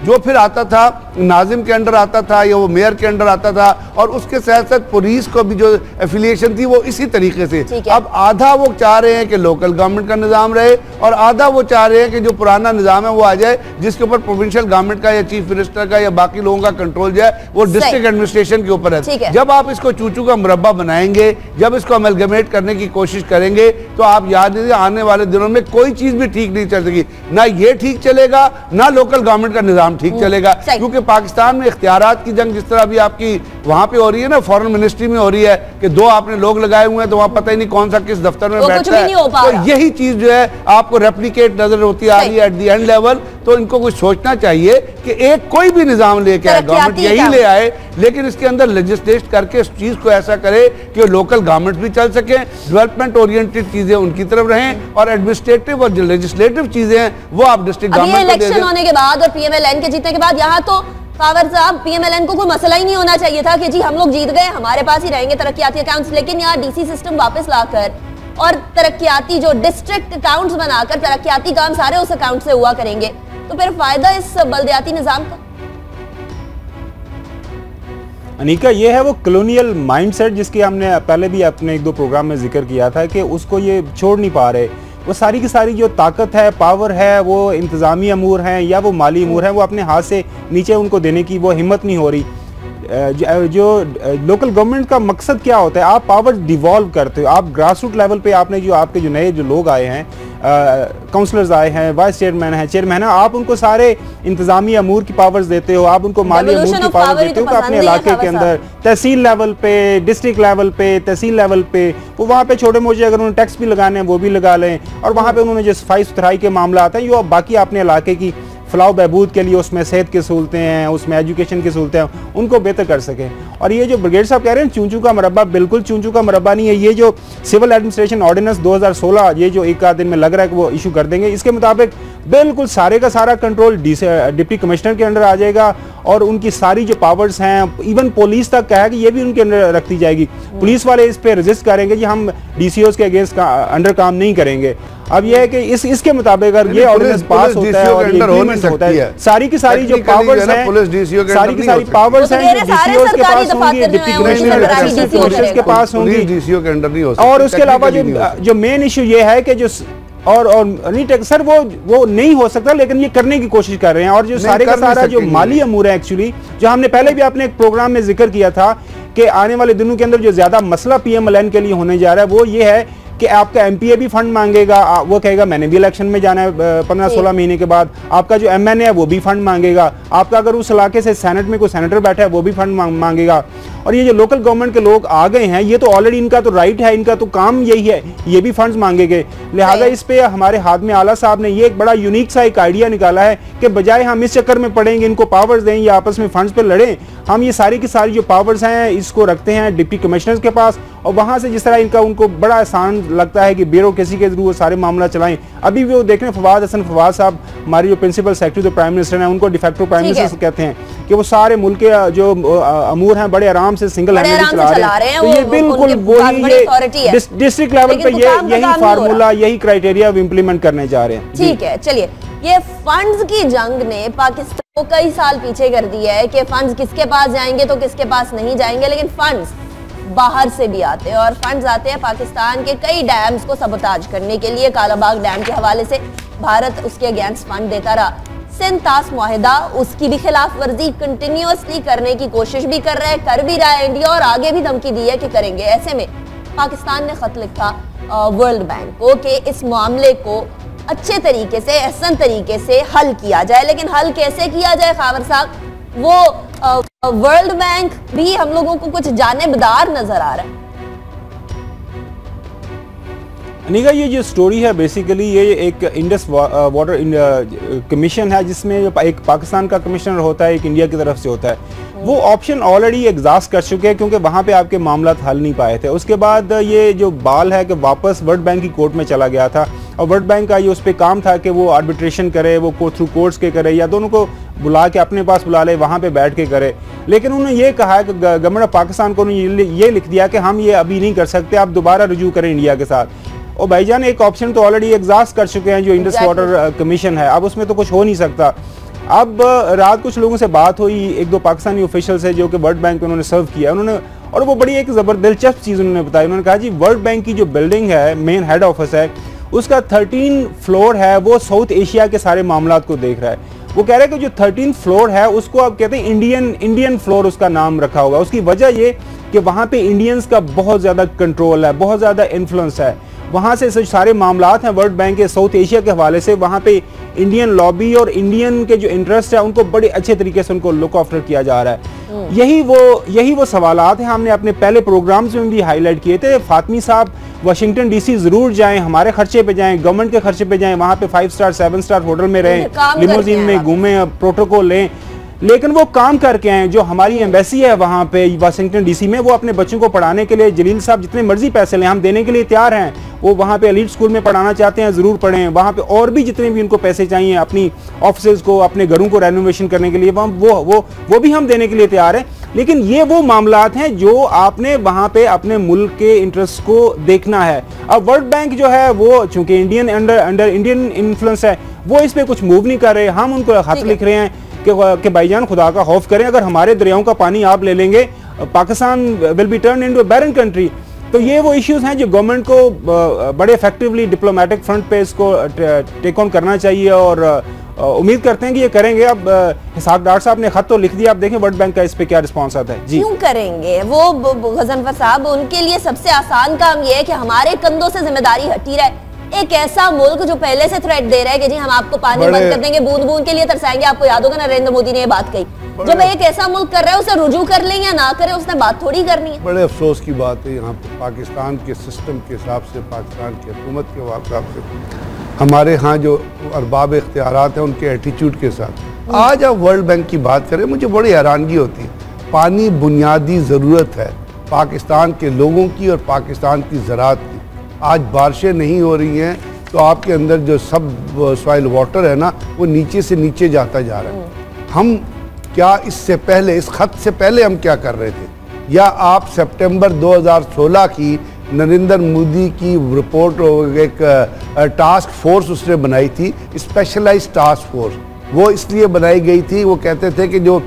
[SPEAKER 2] जो फिर आता था नाजिम के अंडर आता था या वो मेयर के अंडर आता था, और उसके साथ साथ पुलिस को भी जो एफिलिएशन थी वो इसी तरीके से। अब आधा वो चाह रहे हैं कि लोकल गवर्नमेंट का निज़ाम रहे और आधा वो चाह रहे हैं कि जो पुराना निज़ाम है वो आ जाए, जिसके ऊपर प्रोविंशियल गवर्नमेंट का या चीफ मिनिस्टर का या बाकी लोगों का कंट्रोल जाए, वो डिस्ट्रिक्ट एडमिनिस्ट्रेशन के ऊपर है। जब आप इसको चूचू का मुरब्बा बनाएंगे, जब इसको अमलगमेट करने की कोशिश करेंगे, तो आप याद रखिए आने वाले दिनों में कोई चीज भी ठीक नहीं चल सकेगी, ना ये ठीक चलेगा ना लोकल गवर्नमेंट का निजाम ठीक चलेगा, क्योंकि पाकिस्तान में इख्तियारात की जंग जिस तरह भी आपकी वहां पे हो रही है ना, फॉरेन मिनिस्ट्री में हो रही है कि दो आपने लोग लगाए हुए हैं तो वहां पता ही नहीं कौन सा किस दफ्तर में बैठता है, तो यही चीज जो है आपको रेप्लिकेट नजर होती आ रही है एट द एंड लेवल। तो इनको कुछ सोचना चाहिए कि एक कोई भी निजाम लेके आए, गवर्नमेंट यही ले आए, लेकिन इसके अंदर लेजिस्लेट करके इस चीज को ऐसा करे कि लोकल गवर्नमेंट भी चल सके, डेवलपमेंट ओरिएंटेड चीजें उनकी तरफ रहें, और एडमिनिस्ट्रेटिव और जो लेजिस्लेटिव चीजें हैं वो आप डिस्ट्रिक्ट गवर्नमेंट को दे दें।
[SPEAKER 1] इलेक्शन होने के बाद और पीएमएलएन के जीतने के बाद यहाँ तो कावर साहब पीएमएलएन को कोई मसला ही नहीं होना चाहिए था कि जी हम लोग जीत गए, हमारे पास ही रहेंगे तरक्याती अकाउंट्स, लेकिन यहाँ डीसी सिस्टम वापस लाकर और तरक्याती जो डिस्ट्रिक्ट अकाउंट्स बनाकर तरक्याती काम सारे उस अकाउंट से हुआ करेंगे, तो फिर फायदा इस बलदियाती निजाम का?
[SPEAKER 3] अनिका, ये है वो कॉलोनियल माइंडसेट जिसकी हमने पहले भी अपने एक दो प्रोग्राम में जिक्र किया था कि उसको ये छोड़ नहीं पा रहे। वो सारी की सारी जो ताकत है, पावर है, वो इंतज़ामी अमूर हैं या वो माली अमूर हैं, वो अपने हाथ से नीचे उनको देने की वो हिम्मत नहीं हो रही। जो लोकल गवर्नमेंट का मकसद क्या होता है, आप पावर डिवॉल्व करते हो, आप ग्रास रूट लेवल पे आपने जो आपके जो नए जो लोग आए हैं, काउंसलर्स आए हैं, वाइस चेयरमैन हैं, चेयरमैन है, आप उनको सारे इंतजामी अमूर की पावर्स देते हो, आप उनको माली अमूर की पावर देते हो कि अपने इलाके के अंदर तहसील लेवल पे, डिस्ट्रिक्ट लेवल पे, तहसील लेवल पे वो वहाँ पे छोटे मोटे अगर उन्होंने टैक्स भी लगाने हैं वो भी लगा लें, और वहाँ पे उन्होंने जो सफाई सुथराई के मामला आते हैं जो बाकी अपने इलाके की फलाह बहबूद के लिए उसमें सेहत की सहूलतें हैं, उसमें एजुकेशन की सहूलतें हैं, उनको बेहतर कर सकें। और ये जो ब्रिगेड साहब कह रहे हैं चूंचू का मुरब्बा, बिल्कुल चूंचू का मुरब्बा नहीं है। ये जो सिविल एडमिनिस्ट्रेशन ऑर्डिनेंस 2016 ये जो एक आध दिन में लग रहा है कि वो इशू कर देंगे, इसके मुताबिक बिल्कुल सारे का सारा कंट्रोल डिप्टी कमिश्नर के अंडर आ जाएगा, और उनकी सारी जो पावर्स हैं, इवन पुलिस तक कहा है कि ये भी उनके अंदर रखती जाएगी। पुलिस वाले इस पे रेजिस्ट करेंगे जी हम डीसीओज के अगेंस्ट अंडर काम नहीं करेंगे। अब ये है कि इसके मुताबिक अगर ये ऑर्डिनेंस पास होता है और एग्रीमेंट होता है, सारी की सारी जो पावर्स हैं, सारी की सारी पावर्स हैं डीसीओज के पास होंगी, डिप्टी कमिश्नर के पास होंगी,
[SPEAKER 2] डीसीओ के अंडर नहीं हो सकती।
[SPEAKER 3] और उसके अलावा जो मेन इशू ये है कि जो और नहीं सर वो नहीं हो सकता, लेकिन ये करने की कोशिश कर रहे हैं। और जो सारे का सारा जो माली अमूर है एक्चुअली, जो हमने पहले भी अपने एक प्रोग्राम में जिक्र किया था कि आने वाले दिनों के अंदर जो ज्यादा मसला पीएमएलएन के लिए होने जा रहा है वो ये है कि आपका एमपीए भी फंड मांगेगा, वो कहेगा मैंने भी इलेक्शन में जाना है 15-16 महीने के बाद, आपका जो एमएनए है वो भी फंड मांगेगा, आपका अगर उस इलाके से सेनेट में कोई सेनेटर बैठा है वो भी फंड मांगेगा। और ये जो लोकल गवर्नमेंट के लोग आ गए हैं, ये तो ऑलरेडी इनका तो राइट है, इनका तो काम यही है, ये भी फंड्स मांगेंगे। लिहाजा इस पे हमारे हाथ में आला साहब ने ये एक बड़ा यूनिक सा एक आइडिया निकाला है कि बजाय हम इस चक्कर में पड़ेंगे इनको पावर्स दें या आपस में फंड्स पे लड़ें, हम ये सारी की सारी जो पावर्स हैं इसको रखते हैं डिप्टी कमिश्नर्स के पास, और वहां से जिस तरह इनका उनको बड़ा आसान लगता है कि ब्यूरोक्रेसी के थ्रू वो सारे मामला चलाएं। अभी भी वो देख रहे हैं फवाद हसन फवाद साहब, हमारे जो प्रिंसिपल सेक्रेटरी तो प्राइम मिनिस्टर हैं, उनको डिफेक्टो प्राइम मिनिस्टर कहते हैं कि वो सारे मुल्क के जो अमूर हैं बड़े आराम से सिंगल हैंडेडली चला रहे हैं। तो ये बिल्कुल वही ये डिस्ट्रिक्ट लेवल पे यही फार्मूला, यही क्राइटेरिया इम्प्लीमेंट करने जा रहे हैं।
[SPEAKER 1] ठीक है, चलिए, ये फंड्स की जंग ने पाकिस्तान को कई साल पीछे कर दिया है कि फंड्स किसके पास जाएंगे तो किसके पास नहीं जाएंगे, लेकिन फंड्स बाहर से भी आते हैं, और फंड्स आते हैं पाकिस्तान के कई डैम्स को सबोटाज करने के लिए। कालाबाग डैम के हवाले से भारत उसके अगेंस्ट फंड देता रहा, सिंध-तास मुआहिदा उसकी भी खिलाफ वर्जी कंटिन्यूअसली करने की कोशिश भी कर रहा है, कर भी रहा है इंडिया, और आगे भी धमकी दी है कि करेंगे। ऐसे में पाकिस्तान ने खत लिखा वर्ल्ड बैंक को कि इस मामले को अच्छे तरीके से, एहसन तरीके से हल किया जाए। लेकिन हल कैसे किया जाए खावर साहब, वो वर्ल्ड बैंक भी हम लोगों को कुछ जानेबदार नजर आ रहा है।
[SPEAKER 3] अनिका, ये जो स्टोरी है बेसिकली ये एक इंडस वाटर कमीशन है, जिसमें एक पाकिस्तान का कमिश्नर होता है, एक इंडिया की तरफ से होता है। वो ऑप्शन ऑलरेडी एग्जॉस्ट कर चुके हैं क्योंकि वहाँ पे आपके मामला हल नहीं पाए थे। उसके बाद ये जो बाल है कि वापस वर्ल्ड बैंक की कोर्ट में चला गया था, और वर्ल्ड बैंक का ये उस पर काम था कि वो आर्बिट्रेशन करे, वो थ्रू कोर्ट्स के करे, या दोनों को बुला के अपने पास बुला ले, वहाँ पे बैठ के करे। लेकिन उन्होंने ये कहा है कि गवर्नमेंट ऑफ पाकिस्तान को ये लिख दिया कि हम ये अभी नहीं कर सकते, आप दोबारा रुजू करें इंडिया के साथ। और भाईजान एक ऑप्शन तो ऑलरेडी एग्जॉस्ट कर चुके हैं जो इंडस वाटर कमीशन है, अब उसमें तो कुछ हो नहीं सकता। अब रात कुछ लोगों से बात हुई, एक दो पाकिस्तानी ऑफिशियल्स है जो कि वर्ल्ड बैंक में उन्होंने सर्व किया उन्होंने, और वो बड़ी एक दिलचस्प चीज़ उन्होंने बताई। उन्होंने कहा जी वर्ल्ड बैंक की जो बिल्डिंग है, मेन हेड ऑफिस है, उसका 13 फ्लोर है, वो साउथ एशिया के सारे मामलात को देख रहा है। वो कह रहे हैं कि जो 13 फ्लोर है उसको अब कहते हैं इंडियन फ्लोर उसका नाम रखा होगा। उसकी वजह ये कि वहाँ पे इंडियंस का बहुत ज़्यादा कंट्रोल है, बहुत ज़्यादा इन्फ्लुएंस है। वहाँ से सारे मामलात हैं वर्ल्ड बैंक के साउथ एशिया के हवाले से, वहाँ पे इंडियन लॉबी और इंडियन के जो इंटरेस्ट है उनको बड़े अच्छे तरीके से उनको लुक आफ्टर किया जा रहा है। यही वो सवालात हैं हमने अपने पहले प्रोग्राम्स में भी हाईलाइट किए थे। फातमी साहब वाशिंगटन डीसी जरूर जाएं, हमारे खर्चे पे जाएं, गवर्नमेंट के खर्चे पे जाएं, वहाँ पे 5 स्टार 7 स्टार होटल में रहें, लिमोजीन में घूमें, प्रोटोकॉल लें, लेकिन वो काम करके आए। जो हमारी एम्बेसी है वहाँ पे वाशिंगटन डीसी में, वो अपने बच्चों को पढ़ाने के लिए, जलील साहब जितने मर्जी पैसे लें हम देने के लिए तैयार हैं। वो वहाँ पे एलीट स्कूल में पढ़ाना चाहते हैं, ज़रूर पढ़ें। वहाँ पे और भी जितने भी उनको पैसे चाहिए अपनी ऑफिस को, अपने घरों को रेनोवेशन करने के लिए, वो भी हम देने के लिए तैयार हैं। लेकिन ये वो मामलात हैं जो आपने वहाँ पे अपने मुल्क के इंटरेस्ट को देखना है। अब वर्ल्ड बैंक जो है वो चूंकि अंडर इंडियन इन्फ्लुएंस है, वो इस पर कुछ मूव नहीं कर रहे। हम उनको खत लिख रहे हैं कि भाईजान खुदा का खौफ करें, अगर हमारे दरियाओं का पानी आप ले लेंगे Pakistan will be turn into a barren country. तो ये वो इश्यूज हैं जो गवर्नमेंट को बड़े इफेक्टिवली डिप्लोमेटिक फ्रंट पे इसको टेक ऑन करना चाहिए, और उम्मीद करते हैं कि ये करेंगे। अब हिसाक डॉक्टर साहब ने खत तो लिख दिया, आप देखें वर्ल्ड बैंक का इस पे क्या रिस्पॉन्स आता है। जी
[SPEAKER 1] क्यों करेंगे वो गजनफर साहब, उनके लिए सबसे आसान काम ये है कि हमारे कंधों से जिम्मेदारी हटी रहे। एक ऐसा मुल्क जो पहले से थ्रेट दे रहा है कि जी हम आपको पानी बंद कर देंगे, बूंद बूंद के लिए तरसाएंगे। आपको याद होगा नरेंद्र मोदी ने ये बात कही। जब एक ऐसा मुल्क कर रहा है उसे रुजू कर लें या ना करें, उसने बात थोड़ी करनी है।
[SPEAKER 2] बड़े अफसोस की बात है, यहाँ पे पाकिस्तान के सिस्टम के हिसाब से, पाकिस्तान की हुकूमत के हिसाब से, हमारे यहाँ जो अरबाब इख्तियारात हैं उनके एटीट्यूड के साथ आज आप वर्ल्ड बैंक की बात करें, मुझे बड़ी हैरानगी होती है। पानी बुनियादी ज़रूरत है पाकिस्तान के लोगों की और पाकिस्तान की ज़राअत की। आज बारिशें नहीं हो रही हैं तो आपके अंदर जो सब सॉइल वाटर है ना, वो नीचे से नीचे जाता जा रहा है। हम क्या इससे पहले, इस खत से पहले हम क्या कर रहे थे? या आप सितंबर 2016 की नरेंद्र मोदी की रिपोर्ट, एक टास्क फोर्स उसने बनाई थी, स्पेशलाइज्ड टास्क फोर्स, वो इसलिए बनाई गई थी, वो कहते थे कि जो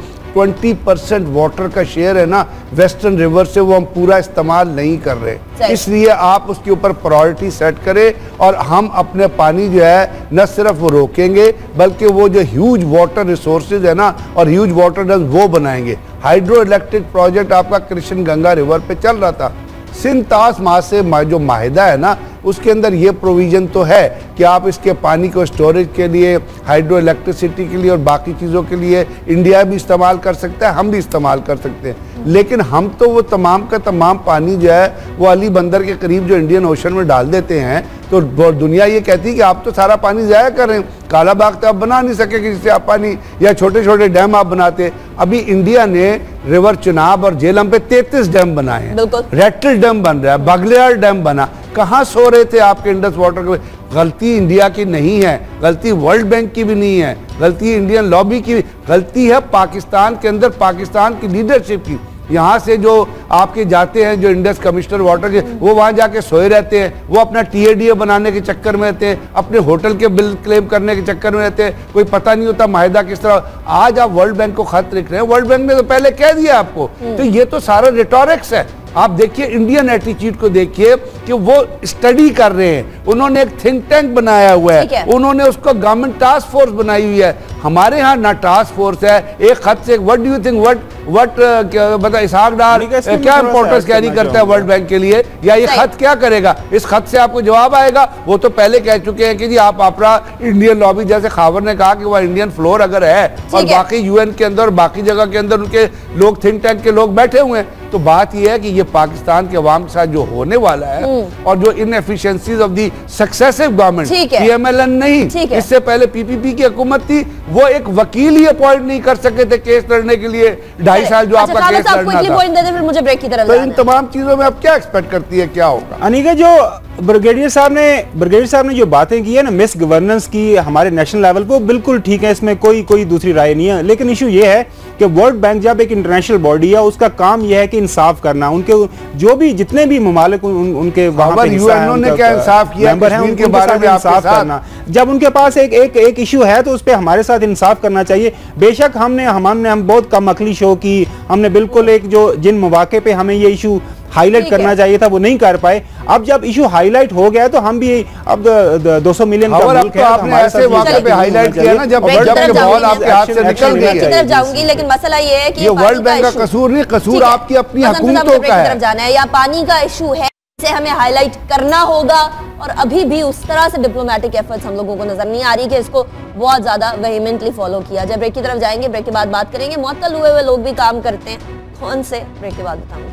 [SPEAKER 2] 20% वाटर का शेयर है ना वेस्टर्न रिवर से, वो हम पूरा इस्तेमाल नहीं कर रहे, इसलिए आप उसके ऊपर प्रायोरिटी सेट करें और हम अपने पानी जो है न सिर्फ वो रोकेंगे बल्कि वो जो ह्यूज वाटर रिसोर्सेज है ना और ह्यूज वाटर डैम वो बनाएंगे। हाइड्रो इलेक्ट्रिक प्रोजेक्ट आपका कृष्ण गंगा रिवर पे चल रहा था। सिंतास माह से जो माहिदा है ना, उसके अंदर ये प्रोविज़न तो है कि आप इसके पानी को स्टोरेज के लिए, हाइड्रो इलेक्ट्रिसिटी के लिए और बाकी चीज़ों के लिए इंडिया भी इस्तेमाल कर सकता है, हम भी इस्तेमाल कर सकते हैं। लेकिन हम तो वो तमाम का तमाम पानी जो है वो अली बंदर के करीब जो इंडियन ओशन में डाल देते हैं। तो दुनिया ये कहती है कि आप तो सारा पानी ज़ाया कर रहे हैं, काला बाग तो आप बना नहीं सके कि जिससे आप पानी, या छोटे छोटे डैम आप बनाते। अभी इंडिया ने रिवर चुनाब और झेलम पे 33 डैम बनाए हैं, रेटल डैम बन रहा है, बगलियार डैम बना। कहाँ सो रहे थे आपके इंडस वाटर के? गलती इंडिया की नहीं है, गलती वर्ल्ड बैंक की भी नहीं है, गलती इंडियन लॉबी की, गलती है पाकिस्तान के अंदर पाकिस्तान की लीडरशिप की। यहाँ से जो आपके जाते हैं जो इंडस कमिश्नर वाटर के, वो वहाँ जाके सोए रहते हैं, वो अपना TADA बनाने के चक्कर में रहते हैं, अपने होटल के बिल क्लेम करने के चक्कर में रहते हैं, कोई पता नहीं होता माहिदा किस तरह। आज आप वर्ल्ड बैंक को खत लिख रहे हैं, वर्ल्ड बैंक ने तो पहले कह दिया आपको। तो ये तो सारा रिटोरिक्स है। आप देखिए इंडियन एटीट्यूड को देखिए कि वो स्टडी कर रहे हैं, उन्होंने एक थिंक टैंक बनाया हुआ है, उन्होंने उसको गवर्नमेंट टास्क फोर्स बनाई हुई है। हमारे यहाँ ना टास्क फोर्स है। एक खत से what do you think, what बता इसाक डार क्या इंपॉर्टेंस कैरी करता है वर्ल्ड बैंक के लिए, या ये खत क्या करेगा? इस खत से आपको जवाब आएगा। वो तो पहले कह चुके हैं कि जी आप अपना इंडियन लॉबी, जैसे खावर ने कहा कि वह इंडियन फ्लोर अगर है और बाकी UN के अंदर और बाकी जगह के अंदर उनके लोग, थिंक टैंक के लोग बैठे हुए हैं, तो बात यह है कि ये पाकिस्तान के अवाम के साथ जो होने वाला है और जो inefficiencies of the successive government, PMLN नहीं, इससे पहले PPP की हुकूमत थी, वो एक वकील ही अपॉइंट नहीं कर सके थे केस लड़ने के लिए 2.5 साल जो आपका केस लड़ना था।
[SPEAKER 1] मुझे ब्रेक की तरफ
[SPEAKER 2] तो इन तमाम चीजों में आप क्या एक्सपेक्ट करती है, क्या होगा?
[SPEAKER 3] अनिका, जो ब्रिगेडियर साहब ने जो बातें की है ना मिस गवर्नेंस की हमारे नेशनल लेवल पे, बिल्कुल ठीक है, इसमें कोई दूसरी राय नहीं है। लेकिन इशू ये है कि वर्ल्ड बैंक जब एक इंटरनेशनल बॉडी है, उसका काम यह है कि इंसाफ करना, उनके जो भी जितने भी ममालिक उनके वहां पे
[SPEAKER 2] यूएनओ ने क्या इंसाफ किया
[SPEAKER 3] मेंबर हैं उनके बारे में इंसाफ करना। जब उनके पास एक इशू है तो उस पर हमारे साथ इंसाफ करना चाहिए। बेशक हम बहुत कम अकली शो की, हमने बिल्कुल एक जो जिन मौके पे हमें ये इशू हाईलाइट करना चाहिए था वो नहीं कर पाए। अब जब इशू हाईलाइट हो गया तो हम भी अब 200 मिलियन का मुल्क है,
[SPEAKER 2] आपने ऐसे मौके पे हाईलाइट किया ना जब बॉल आपके हाथ से निकल गई है।
[SPEAKER 1] जाऊंगी, लेकिन मसला ये है कि
[SPEAKER 2] ये वर्ल्ड बैंक का कसूर नहीं, कसूर आपकी अपनी हुकूमतों का है।
[SPEAKER 1] जाना है या पानी का इशू है, इसे हमें हाईलाइट करना होगा। और अभी भी उस तरह से डिप्लोमेटिक एफर्ट्स हम लोगों को नजर नहीं आ रही कि इसको बहुत ज्यादा वेहीमेंटली फॉलो किया जाए। ब्रेक की तरफ जाएंगे, ब्रेक के बाद बात करेंगे मुअत्तल हुए लोग भी काम करते हैं, कौन से, ब्रेक के बाद बताऊंगी।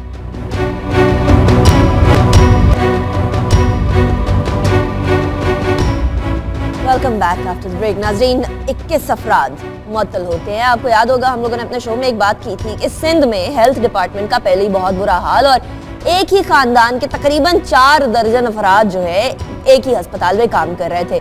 [SPEAKER 1] Welcome back after the break. नाज़रीन, 21 अफराद मुअत्तल होते हैं। आपको याद होगा हम लोगों ने अपने शो में एक बात की थी कि सिंध में हेल्थ डिपार्टमेंट का पहले ही बहुत बुरा हाल, और एक ही खानदान के तकरीबन 4 दर्जन अफराद जो है एक ही अस्पताल में काम कर रहे थे।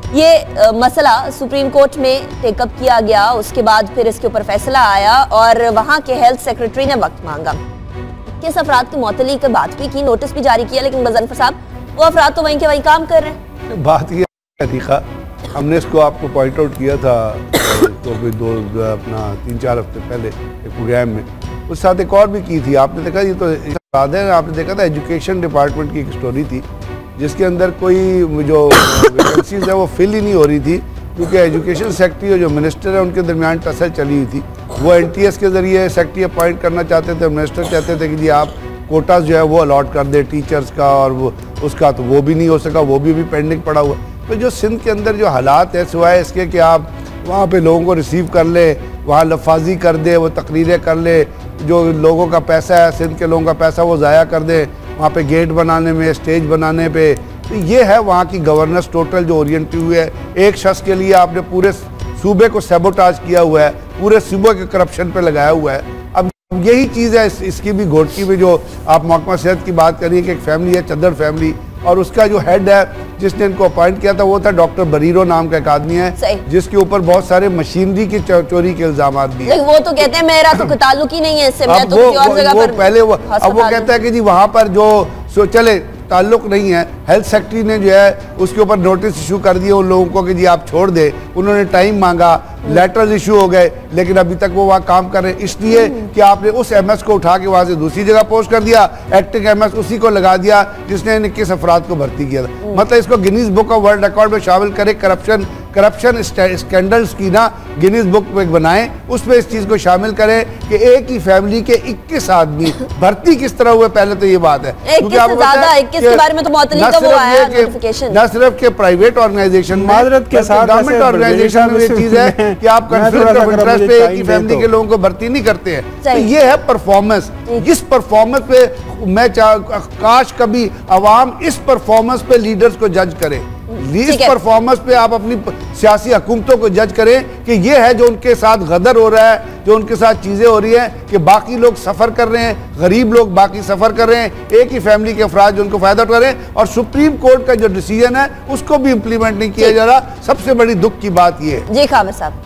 [SPEAKER 1] ये मसला सुप्रीम कोर्ट में टेकअप किया गया, उसके बाद फिर इसके ऊपर फैसला आया और वहाँ के हेल्थ सेक्रेटरी ने वक्त मांगा। किस अफराद की मुअत्तली की बात भी की, नोटिस भी जारी किया, लेकिन गजनफर साहब वो अफराद तो वहीं के वहीं काम कर रहे हैं।
[SPEAKER 2] बात ये तरीका हमने इसको आपको पॉइंट आउट किया था तो भी अपना 3-4 हफ्ते पहले एक प्रोग्राम में, उस साथ एक और भी की थी। आपने देखा ये तो याद है, आपने देखा था एजुकेशन डिपार्टमेंट की एक स्टोरी थी जिसके अंदर कोई जो वैकेंसीज है वो फिल ही नहीं हो रही थी, क्योंकि एजुकेशन सेक्रेटरी और जो मिनिस्टर है उनके दरमियान टसल चली हुई थी। वो NTS के जरिए सेक्रेटरी अपॉइंट करना चाहते थे, मिनिस्टर चाहते थे कि जी आप कोटास जो है वो अलॉट कर दे टीचर्स का, और वो उसका तो वो भी नहीं हो सका, वो भी पेंडिंग पड़ा हुआ। तो जो सिंध के अंदर जो हालात है, सिवाय इसके कि आप वहाँ पे लोगों को रिसीव कर ले, वहाँ लफाजी कर दे, वो तकरीरें कर ले, जो लोगों का पैसा है, सिंध के लोगों का पैसा वो ज़ाया कर दे वहाँ पे गेट बनाने में, स्टेज बनाने पे। तो ये है वहाँ की गवर्नेंस टोटल जो ओरिएंट हुई है। एक शख्स के लिए आपने पूरे सूबे को सैबोटाज किया हुआ है, पूरे सूबे के करप्शन पे लगाया हुआ है। अब यही चीज़ है इसकी भी घोटकी में जो आप महकमा सेहत की बात करिए कि एक फैमिली है चद्दर फैमिली, और उसका जो हेड है जिसने इनको अपॉइंट किया था वो था डॉक्टर बरीरो नाम का एक आदमी है, जिसके ऊपर बहुत सारे मशीनरी की चोरी के इल्जाम भी है।
[SPEAKER 1] वो तो कहते हैं मेरा तो ताल्लुक ही नहीं है इससे, मैं तो किसी और जगह पर
[SPEAKER 2] पहले वो अब वो कहता है कि जी वहाँ पर जो चले ताल्लुक नहीं है। हेल्थ सेक्रेटरी ने जो है उसके ऊपर नोटिस इशू कर दिए उन लोगों को कि जी आप छोड़ दे, उन्होंने टाइम मांगा, लेटर्स इशू हो गए, लेकिन अभी तक वो वहाँ काम कर रहे हैं, इसलिए कि आपने उस MS को उठा के वहाँ से दूसरी जगह पोस्ट कर दिया, एक्टिंग MS उसी को लगा दिया जिसने इन 21 अफराद को भर्ती किया था। मतलब इसको Guinness book of world record में शामिल करे, करप्शन स्कैंडल्स की ना गिनीज बुक में बनाएं, उसमें इस चीज़ को शामिल करें कि एक ही फैमिली के 21 आदमी भर्ती किस तरह हुए। पहले तो ये बात है, क्योंकि आपको पता है
[SPEAKER 1] के बारे में तो
[SPEAKER 2] न सिर्फ के प्राइवेट ऑर्गेनाइजेशन में, गवर्नमेंट ऑर्गेनाइजेशन में ये चीज है कि आप कॉन्फ्लिक्ट ऑफ इंटरेस्ट पे एक ही फैमिली के लोगों को भर्ती नहीं करते हैं। तो ये है परफॉर्मेंस। इस परफॉर्मेंस पे मैं काश कभी अवाम इस परफॉर्मेंस पे लीडर्स को जज करे, इस परफॉर्मेंस पे आप अपनी सियासी हुकूमतों को जज करें कि ये है जो उनके साथ गदर हो रहा है, जो उनके साथ चीज़ें हो रही हैं कि बाकी लोग सफ़र कर रहे हैं, गरीब लोग बाकी सफ़र कर रहे हैं, एक ही फैमिली के अफराद जो उनको फ़ायदा उठा रहे हैं, और सुप्रीम कोर्ट का जो डिसीजन है उसको भी इम्प्लीमेंट नहीं किया जा रहा। सबसे बड़ी दुख की बात ये है।
[SPEAKER 1] जी खामिद साहब,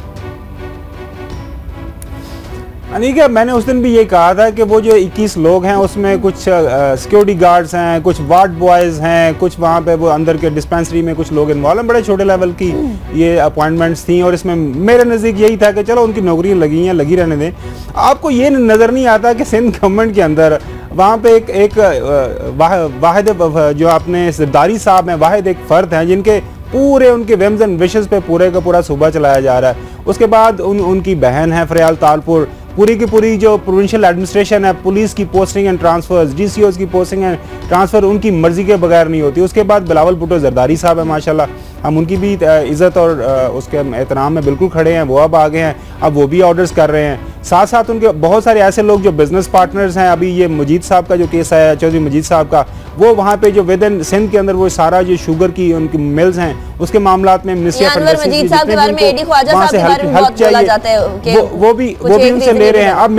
[SPEAKER 3] अनीका, मैंने उस दिन भी ये कहा था कि वो जो 21 लोग हैं उसमें कुछ सिक्योरिटी गार्ड्स हैं, कुछ वार्ड बॉयज़ हैं, कुछ वहाँ पे वो अंदर के डिस्पेंसरी में कुछ लोग इन्वॉल्व हैं, बड़े छोटे लेवल की ये अपॉइंटमेंट्स थी। और इसमें मेरे नज़दीक यही था कि चलो उनकी नौकरियाँ लगी हैं, लगी रहने दें। आपको ये नज़र नहीं आता कि सिंध गवर्नमेंट के अंदर वहाँ पे एक वाहिद जो अपने सरदारी साहब हैं, वाहिद एक फ़र्द हैं जिनके पूरे उनके विम्स एंड विशेस पे पूरे का पूरा सूबा चलाया जा रहा है। उसके बाद उनकी बहन है फरियाल तालपुर, पूरी की पूरी जो प्रोविंशियल एडमिनिस्ट्रेशन है, पुलिस की पोस्टिंग एंड ट्रांसफर्स, DCOs की पोस्टिंग एंड ट्रांसफ़र उनकी मर्जी के बगैर नहीं होती। उसके बाद बिलावल भुट्टो जरदारी साहब है, माशाल्लाह, हम उनकी भी इज़्ज़त और उसके एहतराम में बिल्कुल खड़े हैं। वो अब आ गए हैं, अब वो भी ऑर्डर्स कर रहे हैं। साथ साथ उनके बहुत सारे ऐसे लोग जो बिजनेस पार्टनर्स हैं। अभी ये मजीद साहब का जो केस है, चौधरी मजीद साहब का, वो वहाँ पे जो विद इन सिंध के अंदर वो सारा जो शुगर की उनकी मिल्स हैं उसके मामलात में मिनिस्ट्री ऑफ इंडस्ट्री वहाँ से हेल्प चाहिए, वो भी उनसे ले रहे हैं। अब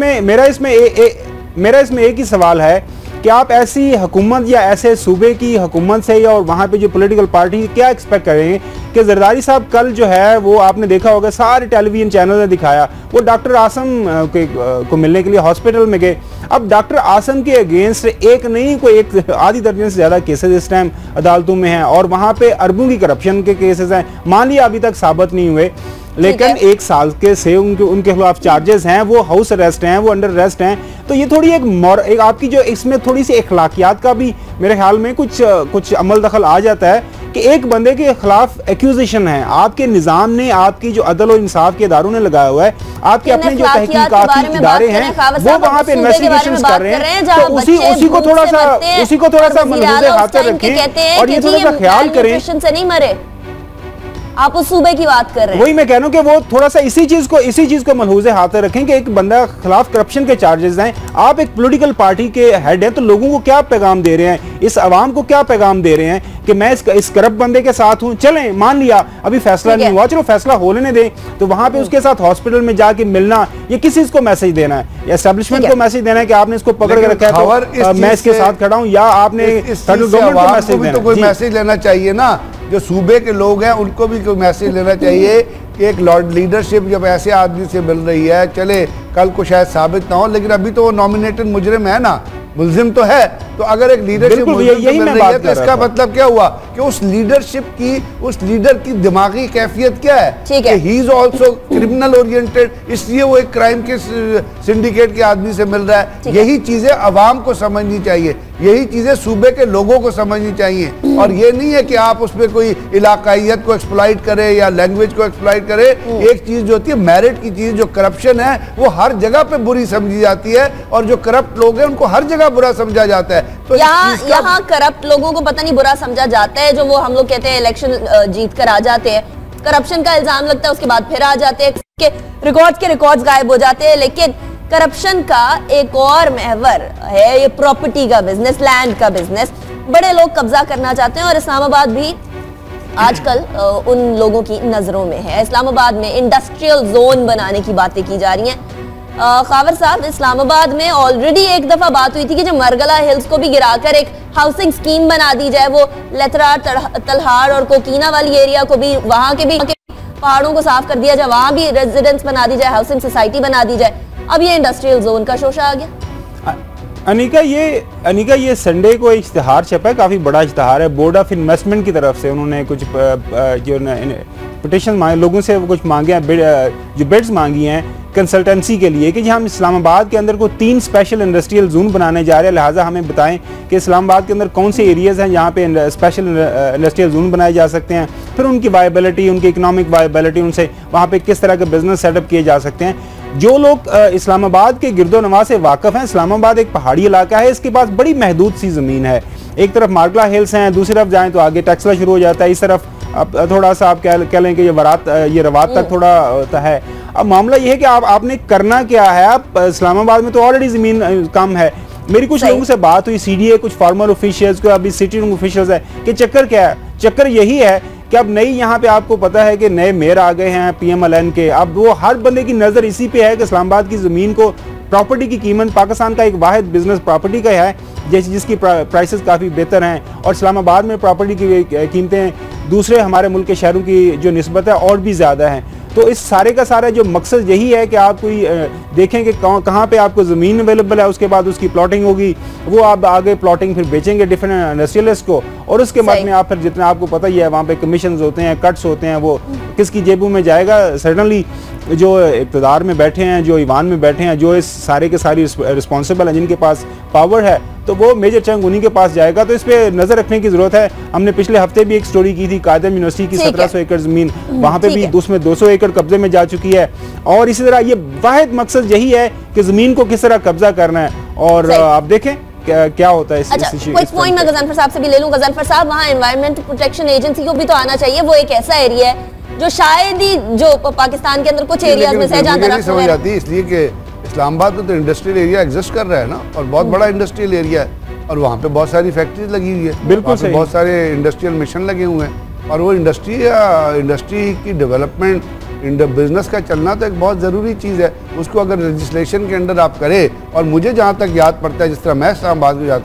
[SPEAKER 3] मेरा इसमें एक ही सवाल है कि आप ऐसी हुकूमत या ऐसे सूबे की हुकूमत से या और वहाँ पे जो पॉलिटिकल पार्टी क्या एक्सपेक्ट करेंगे कि जरदारी साहब कल जो है वो आपने देखा होगा सारे टेलीविजन चैनल ने दिखाया, वो डॉक्टर आसम को मिलने के लिए हॉस्पिटल में गए। अब डॉक्टर आसम के अगेंस्ट एक नहीं कोई एक आधी दर्जन से ज्यादा केसेस इस टाइम अदालतों में हैं और वहां पे अरबों की करप्शन के केसेस हैं, मान लिया अभी तक साबित नहीं हुए, लेकिन 1 साल के से उनके खिलाफ चार्जेस हैं, वो हाउस अरेस्ट हैं, वो अंडर अरेस्ट हैं। तो ये थोड़ी एक आपकी जो इसमें थोड़ी सी अखलाकियात का भी मेरे ख्याल में कुछ अमल दखल आ जाता है कि एक बंदे के खिलाफ एक्यूजेशन है, आपके निजाम ने, आपकी जो अदल और इंसाफ के इदारों ने लगाया हुआ है, आपके अपने जो तहकीकाती इदारे हैं वो वहाँ पे इन्वेस्टिगेशन कर रहे हैं, तो उसी को थोड़ा सा मलहूज़े हाथ रखें और ये थोड़ा सा ख्याल करें।
[SPEAKER 1] आप उस सूबे की बात कर रहे हैं,
[SPEAKER 3] वही मैं कह रहा हूं कि वो थोड़ा सा इसी चीज को मलहूज़े हाथ रखें कि एक बंदा खिलाफ करप्शन के चार्जेस हैं, आप एक पॉलिटिकल पार्टी के हेड हैं, तो लोगों को क्या पैगाम दे रहे हैं, इस अवाम को क्या पैगाम दे रहे हैं कि मैं इस करप्ट बंदे के साथ हूं। चलें, मान लिया अभी फैसला नहीं हुआ, चलो फैसला हो लेने दें, तो वहां पे उसके साथ हॉस्पिटल में जाके मिलना, ये किस चीज को मैसेज देना है? एस्टेब्लिशमेंट को मैसेज देना है कि आपने इसको पकड़ के रखा है तो मैं इसके साथ खड़ा हूं, या आपने फेडरल गवर्नमेंट को मैसेज देना है?
[SPEAKER 2] कोई मैसेज लेना चाहिए ना, जो सूबे के लोग हैं उनको भी कोई मैसेज लेना चाहिए कि एक लीडरशिप जब ऐसे आदमी से मिल रही है, चले कल को शायद साबित ना हो, लेकिन अभी तो वो नॉमिनेटेड मुजरिम है ना, मुल्जिम तो है, तो अगर एक लीडरशिप मिल रही है तो इसका मतलब क्या हुआ कि उस लीडर की दिमागी कैफियत क्या है कि he is also criminal oriented, इसलिए वो एक क्राइम के सिंडिकेट के आदमी से मिल रहा है। यही चीजें अवाम को समझनी चाहिए, यही चीजें सूबे के लोगों को समझनी चाहिए, और ये नहीं है कि आप उसमें कोई इलाकाइयत को एक्सप्लॉइट करे या लैंग्वेज को एक्सप्लॉइट करे। एक चीज जो होती है मेरिट की चीज, जो करप्शन है वो हर जगह पे बुरी समझी जाती है, और जो करप्ट लोग हैं उनको हर जगह बुरा समझा जाता है।
[SPEAKER 1] तो यहाँ करप्ट लोगों को पता नहीं बुरा समझा जाता है, जो वो हम लोग कहते हैं इलेक्शन जीत कर आ जाते हैं, करप्शन का इल्जाम लगता है, उसके बाद फिर आ जाते हैं, के रिकॉर्ड्स गायब हो जाते हैं। लेकिन करप्शन का एक और महवर है ये प्रॉपर्टी का बिजनेस, लैंड का बिजनेस, बड़े लोग कब्जा करना चाहते हैं, और इस्लामाबाद भी आजकल उन लोगों की नजरों में है। इस्लामाबाद में इंडस्ट्रियल जोन बनाने की बातें की जा रही हैं। खावर साहब, इस्लामाबाद में ऑलरेडी एक दफा बात हुई थी कि जो मरगला हिल्स को भी गिराकर एक हाउसिंग स्कीम बना दी जाए, वो लेतरार, तलहार और कोकीना वाली एरिया को भी, वहां के भी पहाड़ों को साफ कर दिया जाए, वहां भी रेजिडेंस बना दी जाए, हाउसिंग सोसाइटी बना दी जाए। अब ये इंडस्ट्रियल जोन का शोशा आ गया।
[SPEAKER 3] अनिका, ये संडे को इश्तिहार छपा है, काफ़ी बड़ा इश्तिहार है, बोर्ड ऑफ इन्वेस्टमेंट की तरफ से उन्होंने कुछ जो पिटिशन मांगे, लोगों से कुछ मांगे हैं, जो बिड्स मांगी हैं कंसल्टेंसी के लिए कि जी हम इस्लामाबाद के अंदर को 3 स्पेशल इंडस्ट्रियल जोन बनाने जा रहे हैं, लिहाजा हमें बताएं कि इस्लामाबाद के अंदर कौन से एरियाज़ हैं जहाँ पे स्पेशल इंडस्ट्रियल जोन बनाए जा सकते हैं, फिर उनकी वायबिलिटी, उनकी इकोनॉमिक वायबिलिटी, उनसे वहाँ पे किस तरह के बिजनेस सेटअप किए जा सकते हैं। जो लोग इस्लामाबाद के गिरदो नवा से वाकफ़ हैं, इस्लामाबाद एक पहाड़ी इलाका है, इसके पास बड़ी महदूद सी ज़मीन है, एक तरफ मारगला हिल्स हैं, दूसरी तरफ जाएँ तो आगे टेक्सला शुरू हो जाता है, इस तरफ अब थोड़ा सा आप कह लें कि ये रवात तक थोड़ा होता है। अब मामला ये है कि आपने करना क्या है, आप इस्लामाबाद में तो ऑलरेडी ज़मीन कम है। मेरी कुछ लोगों से बात हुई, सीडीए, कुछ फॉर्मल ऑफिशियल्स को, अभी सिटिंग ऑफिशियल्स है कि चक्कर क्या है, चक्कर यही है कि अब नई यहाँ पे आपको पता है कि नए मेयर आ गए हैं PMLN के, अब वो हर बंदे की नज़र इसी पे है कि इस्लामाबाद की ज़मीन को, प्रॉपर्टी की कीमत, पाकिस्तान का एक वाहिद बिजनेस प्रॉपर्टी का है जिसकी प्राइसेस काफ़ी बेहतर हैं, और इस्लामाबाद में प्रॉपर्टी की कीमतें दूसरे हमारे मुल्क के शहरों की जो निस्बत है और भी ज़्यादा हैं। तो इस सारे का सारा जो मकसद यही है कि आप कोई देखें कि कहाँ पे आपको ज़मीन अवेलेबल है, उसके बाद उसकी प्लॉटिंग होगी, वो आप आगे प्लॉटिंग फिर बेचेंगे डिफरेंट इंडस्ट्रियलिस्ट को, और उसके बाद में आप फिर जितना आपको पता ही है वहाँ पे कमीशन होते हैं, कट्स होते हैं, वो किसकी जेबों में जाएगा? सडनली जो इक़्तिदार में बैठे हैं, जो ईवान में बैठे हैं, जो इस सारे के सारी रिस्पॉन्सिबल हैं, जिनके पास पावर है, तो वो मेजर चंक उन्हीं के पास जाएगा। तो इस पे नजर रखने की जरूरत है। हमने पिछले हफ्ते भी एक स्टोरी की थी, कायदम यूनिवर्सिटी की 1700 एकड़ जमीन, वहां पे भी उसमें 200 एकड़ कब्जे में जा चुकी है, और इसी तरह ये वाहिद मकसद यही है कि जमीन को किस तरह कब्जा करना है, और आप देखें क्या होता है।
[SPEAKER 1] अच्छा, कुछ पॉइंट मैं गजनफर साहब से भी ले लूं। गजनफर साहब, वहाँ एनवायरमेंट प्रोटेक्शन एजेंसी को भी तो आना चाहिए, वो एक ऐसा एरिया है जो शायद ही जो पाकिस्तान के अंदर कुछ एरियाज में से जहाँ
[SPEAKER 2] समझ आती है, इसलिए कि इस्लामाबाद में तो इंडस्ट्रियल एरिया एग्जिस्ट कर रहा है ना, और बहुत बड़ा इंडस्ट्रियल एरिया है, और वहाँ पे बहुत सारी फैक्ट्रीज लगी हुई है, बिल्कुल बहुत सारे इंडस्ट्रियल मिशन लगे हुए हैं, और वो इंडस्ट्री की डेवलपमेंट, बिजनेस का चलना तो एक बहुत ज़रूरी चीज़ है। उसको अगर लेजिस्लेशन के अंडर आप करें, और मुझे जहाँ तक याद पड़ता है, जिस तरह मैं इस्लामाबाद में जाता हूँ,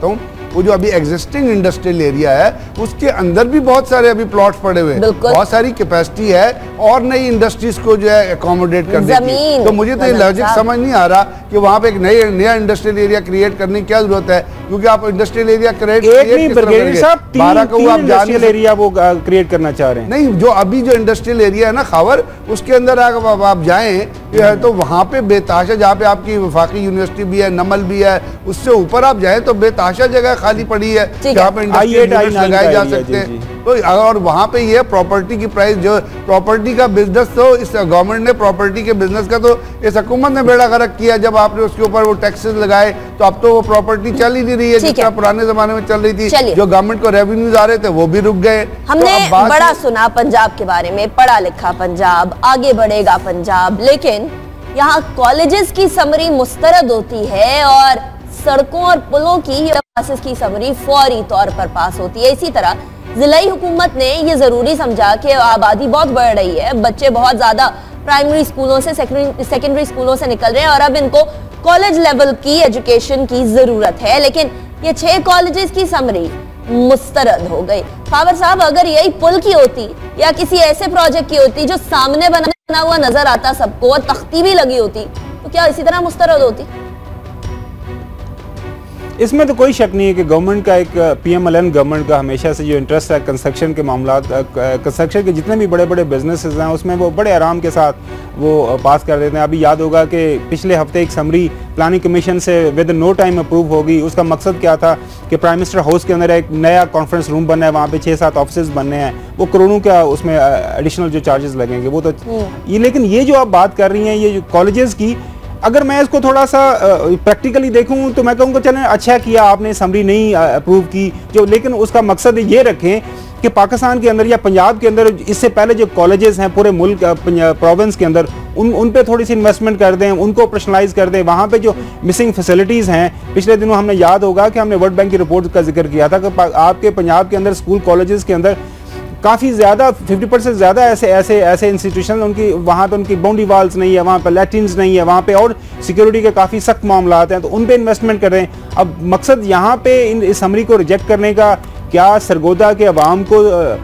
[SPEAKER 2] वो जो अभी एग्जिस्टिंग इंडस्ट्रियल एरिया है उसके अंदर भी बहुत सारे अभी प्लॉट्स पड़े हुए हैं, बहुत सारी कैपेसिटी है और नई इंडस्ट्रीज को जो है अकोमोडेट करने की। तो मुझे तो ये लॉजिक समझ नहीं आ रहा कि वहाँ पे एक नया इंडस्ट्रियल एरिया क्रिएट करने की क्या जरूरत है, क्योंकि आप इंडस्ट्रियल एरिया क्रिएट
[SPEAKER 3] क्रिएट करना चाह रहे हैं।
[SPEAKER 2] नहीं, जो अभी जो इंडस्ट्रियल एरिया है ना खबर, उसके अंदर आप जाएं तो वहाँ पे बेताशा, जहाँ पे आपकी वफाकी यूनिवर्सिटी भी है, नमल भी है, उससे ऊपर आप जाएं तो बेताशा जगह खाली पड़ी है जहाँ पे इंडस्ट्रियल लगाए जा सकते हैं। तो और वहाँ पे ये प्रॉपर्टी की प्राइस, जो प्रॉपर्टी का बिजनेस, तो इस गवर्नमेंट ने प्रॉपर्टी के बिजनेस का तो इस हुकूमत ने बेड़ा गर्क किया। जब आपने उसके ऊपर वो टैक्सेस लगाए तो अब तो वो प्रॉपर्टी चल ही नहीं रही है जितना पुराने जमाने में चल रही थी। जो गवर्नमेंट को रेवेन्यूज आ रहे थे वो भी रुक गए।
[SPEAKER 1] हमने बड़ा सुना पंजाब के बारे में, पढ़ा लिखा पंजाब, आगे बढ़ेगा पंजाब, लेकिन यहाँ कॉलेजेस की समरी मुस्तरद होती है और सड़कों और पुलों की समरी फौरी तौर पर पास होती है। इसी तरह जिलाई हुकूमत ने ये जरूरी समझा कि आबादी बहुत बढ़ रही है, बच्चे बहुत ज्यादा प्राइमरी स्कूलों से सेकेंडरी स्कूलों से निकल रहे हैं और अब इनको कॉलेज लेवल की एजुकेशन की जरूरत है, लेकिन ये 6 कॉलेजेस की समरी मुस्तरद हो गई। खावर साहब, अगर यही पुल की होती या किसी ऐसे प्रोजेक्ट की होती जो सामने बना हुआ नजर आता सबको और तख्ती भी लगी होती, तो क्या इसी तरह मुस्तरद होती?
[SPEAKER 3] इसमें तो कोई शक नहीं है कि गवर्नमेंट का, एक PMLN गवर्नमेंट का हमेशा से जो इंटरेस्ट है कंस्ट्रक्शन के मामला, कंस्ट्रक्शन के जितने भी बड़े बड़े बिजनेसेस हैं उसमें वो बड़े आराम के साथ वो पास कर देते हैं। अभी याद होगा कि पिछले हफ्ते एक समरी प्लानिंग कमीशन से विद नो टाइम अप्रूव होगी। उसका मकसद क्या था कि प्राइम मिनिस्टर हाउस के अंदर एक नया कॉन्फ्रेंस रूम बनना है, वहाँ पे 6-7 ऑफिस बनने हैं, वो करोड़ों का उसमें एडिशनल जो चार्जेस लगेंगे वो तो ये। लेकिन ये जो आप बात कर रही हैं ये जो कॉलेजेस की, अगर मैं इसको थोड़ा सा प्रैक्टिकली देखूं तो मैं कहूँगा चलें अच्छा किया आपने समरी नहीं अप्रूव की जो, लेकिन उसका मकसद ये रखें कि पाकिस्तान के अंदर या पंजाब के अंदर इससे पहले जो कॉलेजेस हैं पूरे मुल्क प्रोविंस के अंदर उन पे थोड़ी सी इन्वेस्टमेंट कर दें, उनको ऑपरेशनलाइज कर दें। वहाँ पे जो मिसिंग फैसिलिटीज़ हैं, पिछले दिनों हमने याद होगा कि हमने वर्ल्ड बैंक की रिपोर्ट का जिक्र किया था कि आपके पंजाब के अंदर स्कूल कॉलेजेस के अंदर काफ़ी ज़्यादा 50% से ज़्यादा ऐसे इंस्टीट्यूशन उनकी, वहाँ पे उनकी बाउंड्री वाल्स नहीं है, वहाँ पे लैट्रिन्स नहीं है, वहाँ पे और सिक्योरिटी के काफ़ी सख्त मामला हैं, तो उन पे इन्वेस्टमेंट कर रहे हैं। अब मकसद यहाँ पे इस समरी को रिजेक्ट करने का क्या सरगोदा के अवाम को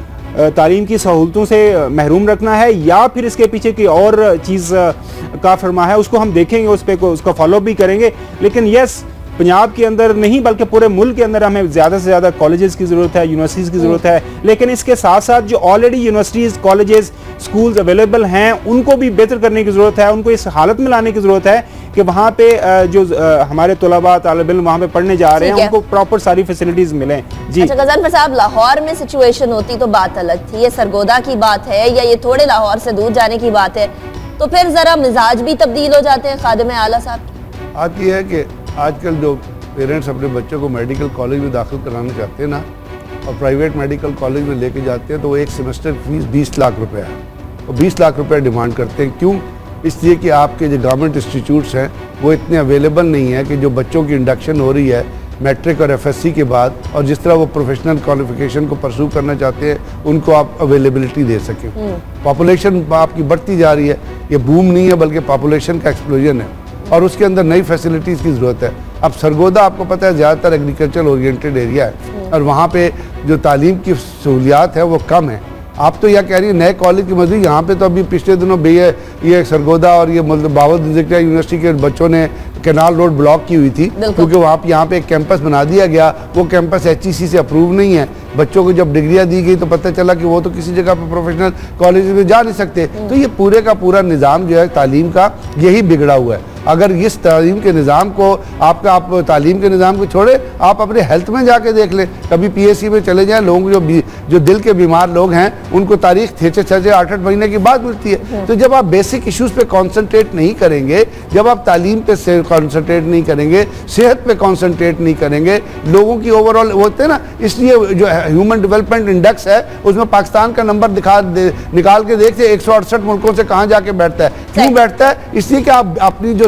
[SPEAKER 3] तालीम की सहूलतों से महरूम रखना है या फिर इसके पीछे की और चीज़ का फरमा है, उसको हम देखेंगे, उस पर उसका फॉलो भी करेंगे। लेकिन यस, पंजाब के अंदर नहीं बल्कि पूरे मुल्क के अंदर हमें ज़्यादा से ज़्यादा कॉलेजेस की ज़रूरत है, यूनिवर्सिटीज़ की ज़रूरत है, लेकिन इसके साथ साथ जो already universities, colleges, schools available हैं उनको भी बेहतर करने की ज़रूरत है, उनको इस हालत में लाने की ज़रूरत है कि वहाँ पे जो हमारे तलबा तालिब इल्म वहाँ पे पढ़ने जा रहे हैं उनको प्रॉपर सारी फैसिलिटीज़ मिलें। जी
[SPEAKER 1] अच्छा गज़नफर साहब, लाहौर में सिचुएशन होती तो बात अलग थी, ये सरगोदा की बात है या ये थोड़े लाहौर से दूर जाने की बात है, तो फिर ज़रा मिजाज भी तब्दील हो जाते हैं खादिम आला साहब।
[SPEAKER 2] आती है कि आजकल जो पेरेंट्स अपने बच्चों को मेडिकल कॉलेज में दाखिल कराना चाहते हैं ना, और प्राइवेट मेडिकल कॉलेज में लेके जाते हैं तो वो एक सेमेस्टर फीस 20 लाख रुपए है, और 20 लाख रुपए डिमांड करते हैं। क्यों? इसलिए कि आपके जो गवर्नमेंट इंस्टीट्यूट्स हैं वो इतने अवेलेबल नहीं है कि जो बच्चों की इंडक्शन हो रही है मैट्रिक और FSC के बाद, और जिस तरह वो प्रोफेशनल क्वालिफिकेशन को परस्यू करना चाहते हैं उनको आप अवेलेबिलिटी दे सकें। पॉपुलेशन आपकी बढ़ती जा रही है, ये बूम नहीं है बल्कि पॉपुलेशन का एक्सप्लोजन है, और उसके अंदर नई फैसिलिटीज़ की ज़रूरत है। अब सरगोदा आपको पता है ज़्यादातर एग्रीकल्चर ओरिएंटेड एरिया है और वहाँ पे जो तालीम की सहूलियात है वो कम है। आप तो यह कह रही है नए कॉलेज की मजदूरी, यहाँ पे तो अभी पिछले दिनों ये सरगोदा और ये बाबत यूनिवर्सिटी के बच्चों ने कैनाल रोड ब्लॉक की हुई थी क्योंकि वहाँ पे यहाँ पे एक कैंपस बना दिया गया, वो कैंपस HEC से अप्रूव नहीं है। बच्चों को जब डिग्रियाँ दी गई तो पता चला कि वो तो किसी जगह पे प्रोफेशनल कॉलेज में जा नहीं सकते। तो ये पूरे का पूरा निज़ाम जो है तालीम का यही बिगड़ा हुआ है। अगर इस तालीम के निज़ाम को आप तालीम के निज़ाम को छोड़े, आप अपने हेल्थ में जाके देख लें, कभी PSC में चले जाएं, लोग जो दिल के बीमार लोग हैं उनको तारीख 6-8 महीने की बाद मिलती है। तो जब आप बेसिक इश्यूज़ पे कॉन्सेंट्रेट नहीं करेंगे, जब आप तालीम पे कॉन्सेंट्रेट नहीं करेंगे, सेहत पे कॉन्सेंट्रेट नहीं करेंगे, लोगों की ओवरऑल होते हैं ना, इसलिए जो ह्यूमन डेवलपमेंट इंडेक्स है उसमें पाकिस्तान का नंबर निकाल के देखते 168 मुल्कों से कहाँ जाके बैठता है। क्यों बैठता है? इसलिए कि आप अपनी जो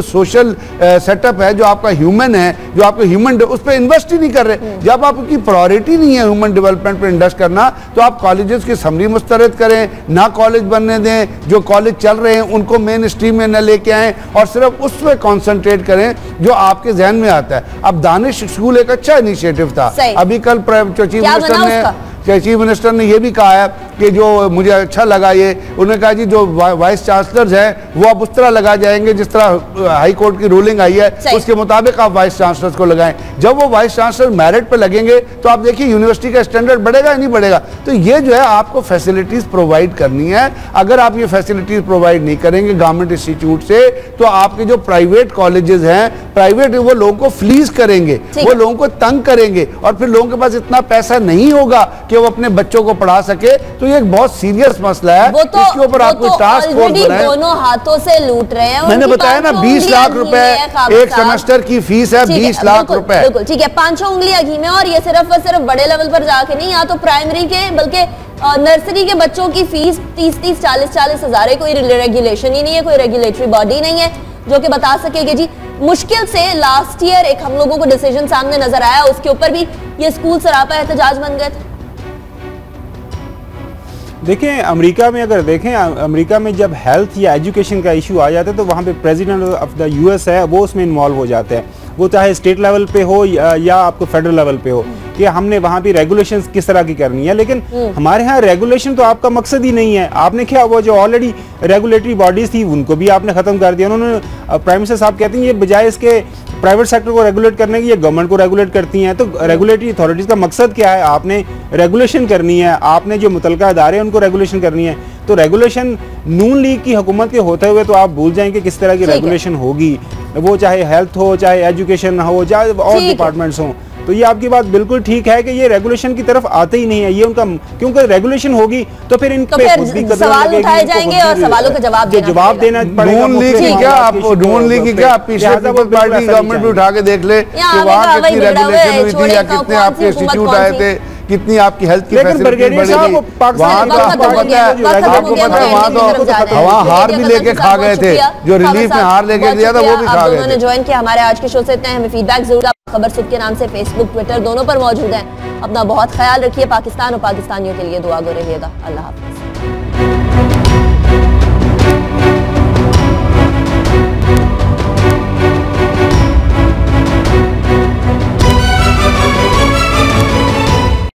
[SPEAKER 2] सोशल सेटअप है, जो आपका ह्यूमन है, जो आपका ह्यूमन, उस पर इन्वेस्ट ही नहीं कर रहे। जब आपकी प्रायोरिटी नहीं है ह्यूमन डेवलपमेंट पर इन्वेस्ट करना, तो आप कॉलेजेस की समरी मुस्तरद करें, ना कॉलेज बनने दें, जो कॉलेज चल रहे हैं उनको मेन स्ट्रीम में न लेके आएँ और सिर्फ उस पर कॉन्सेंट्रेट करें जो आपके जहन में आता है। अब दानिश स्कूल एक अच्छा इनिशिएटिव था। अभी कल चीफ मिनिस्टर ने यह भी कहा है कि जो मुझे अच्छा लगा, ये उन्होंने कहा जी जो वाइस चांसलर्स हैं वो अब उस तरह लगा जाएंगे जिस तरह हाई कोर्ट की रूलिंग आई है उसके मुताबिक आप वाइस चांसलर्स को लगाएं। जब वो वाइस चांसलर मेरिट पे लगेंगे तो आप देखिए यूनिवर्सिटी का स्टैंडर्ड बढ़ेगा या नहीं बढ़ेगा। तो ये जो है आपको फैसिलिटीज प्रोवाइड करनी है। अगर आप ये फैसिलिटीज प्रोवाइड नहीं करेंगे गवर्नमेंट इंस्टीट्यूट से, तो आपके जो प्राइवेट कॉलेजेस हैं, प्राइवेट, वो लोगों को फ्लीज करेंगे, वो लोगों को तंग करेंगे और फिर लोगों के पास इतना पैसा नहीं होगा कि वो अपने बच्चों को पढ़ा सके। तो ये एक बहुत सीरियस मसला है, इसके ऊपर आपको टास्क फोर्स बनाए।
[SPEAKER 1] दोनों हाथों से लूट रहे हैं।
[SPEAKER 2] मैंने बताया ना 20 लाख रुपए एक सेमेस्टर की फीस है, 20 लाख रुपए।
[SPEAKER 1] बिल्कुल ठीक है, 5 उंगलियां घी में। और ये सिर्फ बड़े लेवल पर जाके नहीं, या तो प्राइमरी के बल्कि नर्सरी के बच्चों की फीस 30-30, 40-40 हजार है। कोई रेगुलेशन ही नहीं है, कोई रेगुलेटरी बॉडी नहीं है जो कि बता सकेगी जी। मुश्किल से लास्ट ईयर एक हम लोगों को डिसीजन सामने नजर आया, उसके ऊपर भी ये स्कूल सरापा एहतजाज बन गए थे।
[SPEAKER 3] देखें अमेरिका में, अगर देखें अमेरिका में जब हेल्थ या एजुकेशन का इशू आ जाता है तो वहाँ पे प्रेसिडेंट ऑफ द यूएस है वो उसमें इन्वॉल्व हो जाते हैं, वो चाहे स्टेट लेवल पे हो या आपको फेडरल लेवल पे हो, कि हमने वहाँ पे रेगुलेशंस किस तरह की करनी है। लेकिन हमारे यहाँ रेगुलेशन तो आपका मकसद ही नहीं है। आपने क्या, वो जो ऑलरेडी रेगुलेटरी बॉडीज थी उनको भी आपने खत्म कर दिया। उन्होंने प्राइम मिनिस्टर साहब कहते हैं ये बजाय इसके प्राइवेट सेक्टर को रेगुलेट करने की ये गवर्नमेंट को रेगुलेट करती हैं। तो रेगुलेटरी अथॉरिटीज का मकसद क्या है? आपने रेगुलेशन करनी है, आपने जो मुतलका अदारे हैं उनको रेगुलेशन करनी है। तो रेगुलेशन नून लीग की हुकूमत के होते हुए तो आप भूल जाएंगे किस तरह की रेगुलेशन होगी, वो चाहे हेल्थ हो, चाहे एजुकेशन हो, चाहे और डिपार्टमेंट्स हों। तो ये आपकी बात बिल्कुल ठीक है कि ये रेगुलेशन की तरफ आते ही नहीं है। ये उनका, क्योंकि रेगुलेशन होगी तो फिर इन पे
[SPEAKER 1] सवाल उठाए जाएंगे और सवालों का जवाब
[SPEAKER 2] देना पड़ेगा। नून लीग की क्या, आपको नून लीग की क्या, पीछे पीपल्स पार्टी गवर्नमेंट भी उठा के देख ले कि वहाँ कितनी रेगुलेशन हुई थी या कितने आपके इंस्टीट्यूट आए थे, कितनी आपकी हेल्थ की फैसिलिटी बढ़ेगी। वहाँ तो आपको पता है वहाँ तो वहाँ हार भी लेके खा गए थे, जो रिलीफ में हार लेके दिया था वो भी खा गए थे।
[SPEAKER 1] ज्वाइन किया हमारे आज के शो से इतना, हमें फीडबैक जरूर खबर सुख के नाम से फेसबुक, ट्विटर दोनों पर मौजूद हैं। अपना बहुत ख्याल रखिए। पाकिस्तान और पाकिस्तानियों के लिए दुआ गो रहिएगा। अल्लाह हाफ़िज़।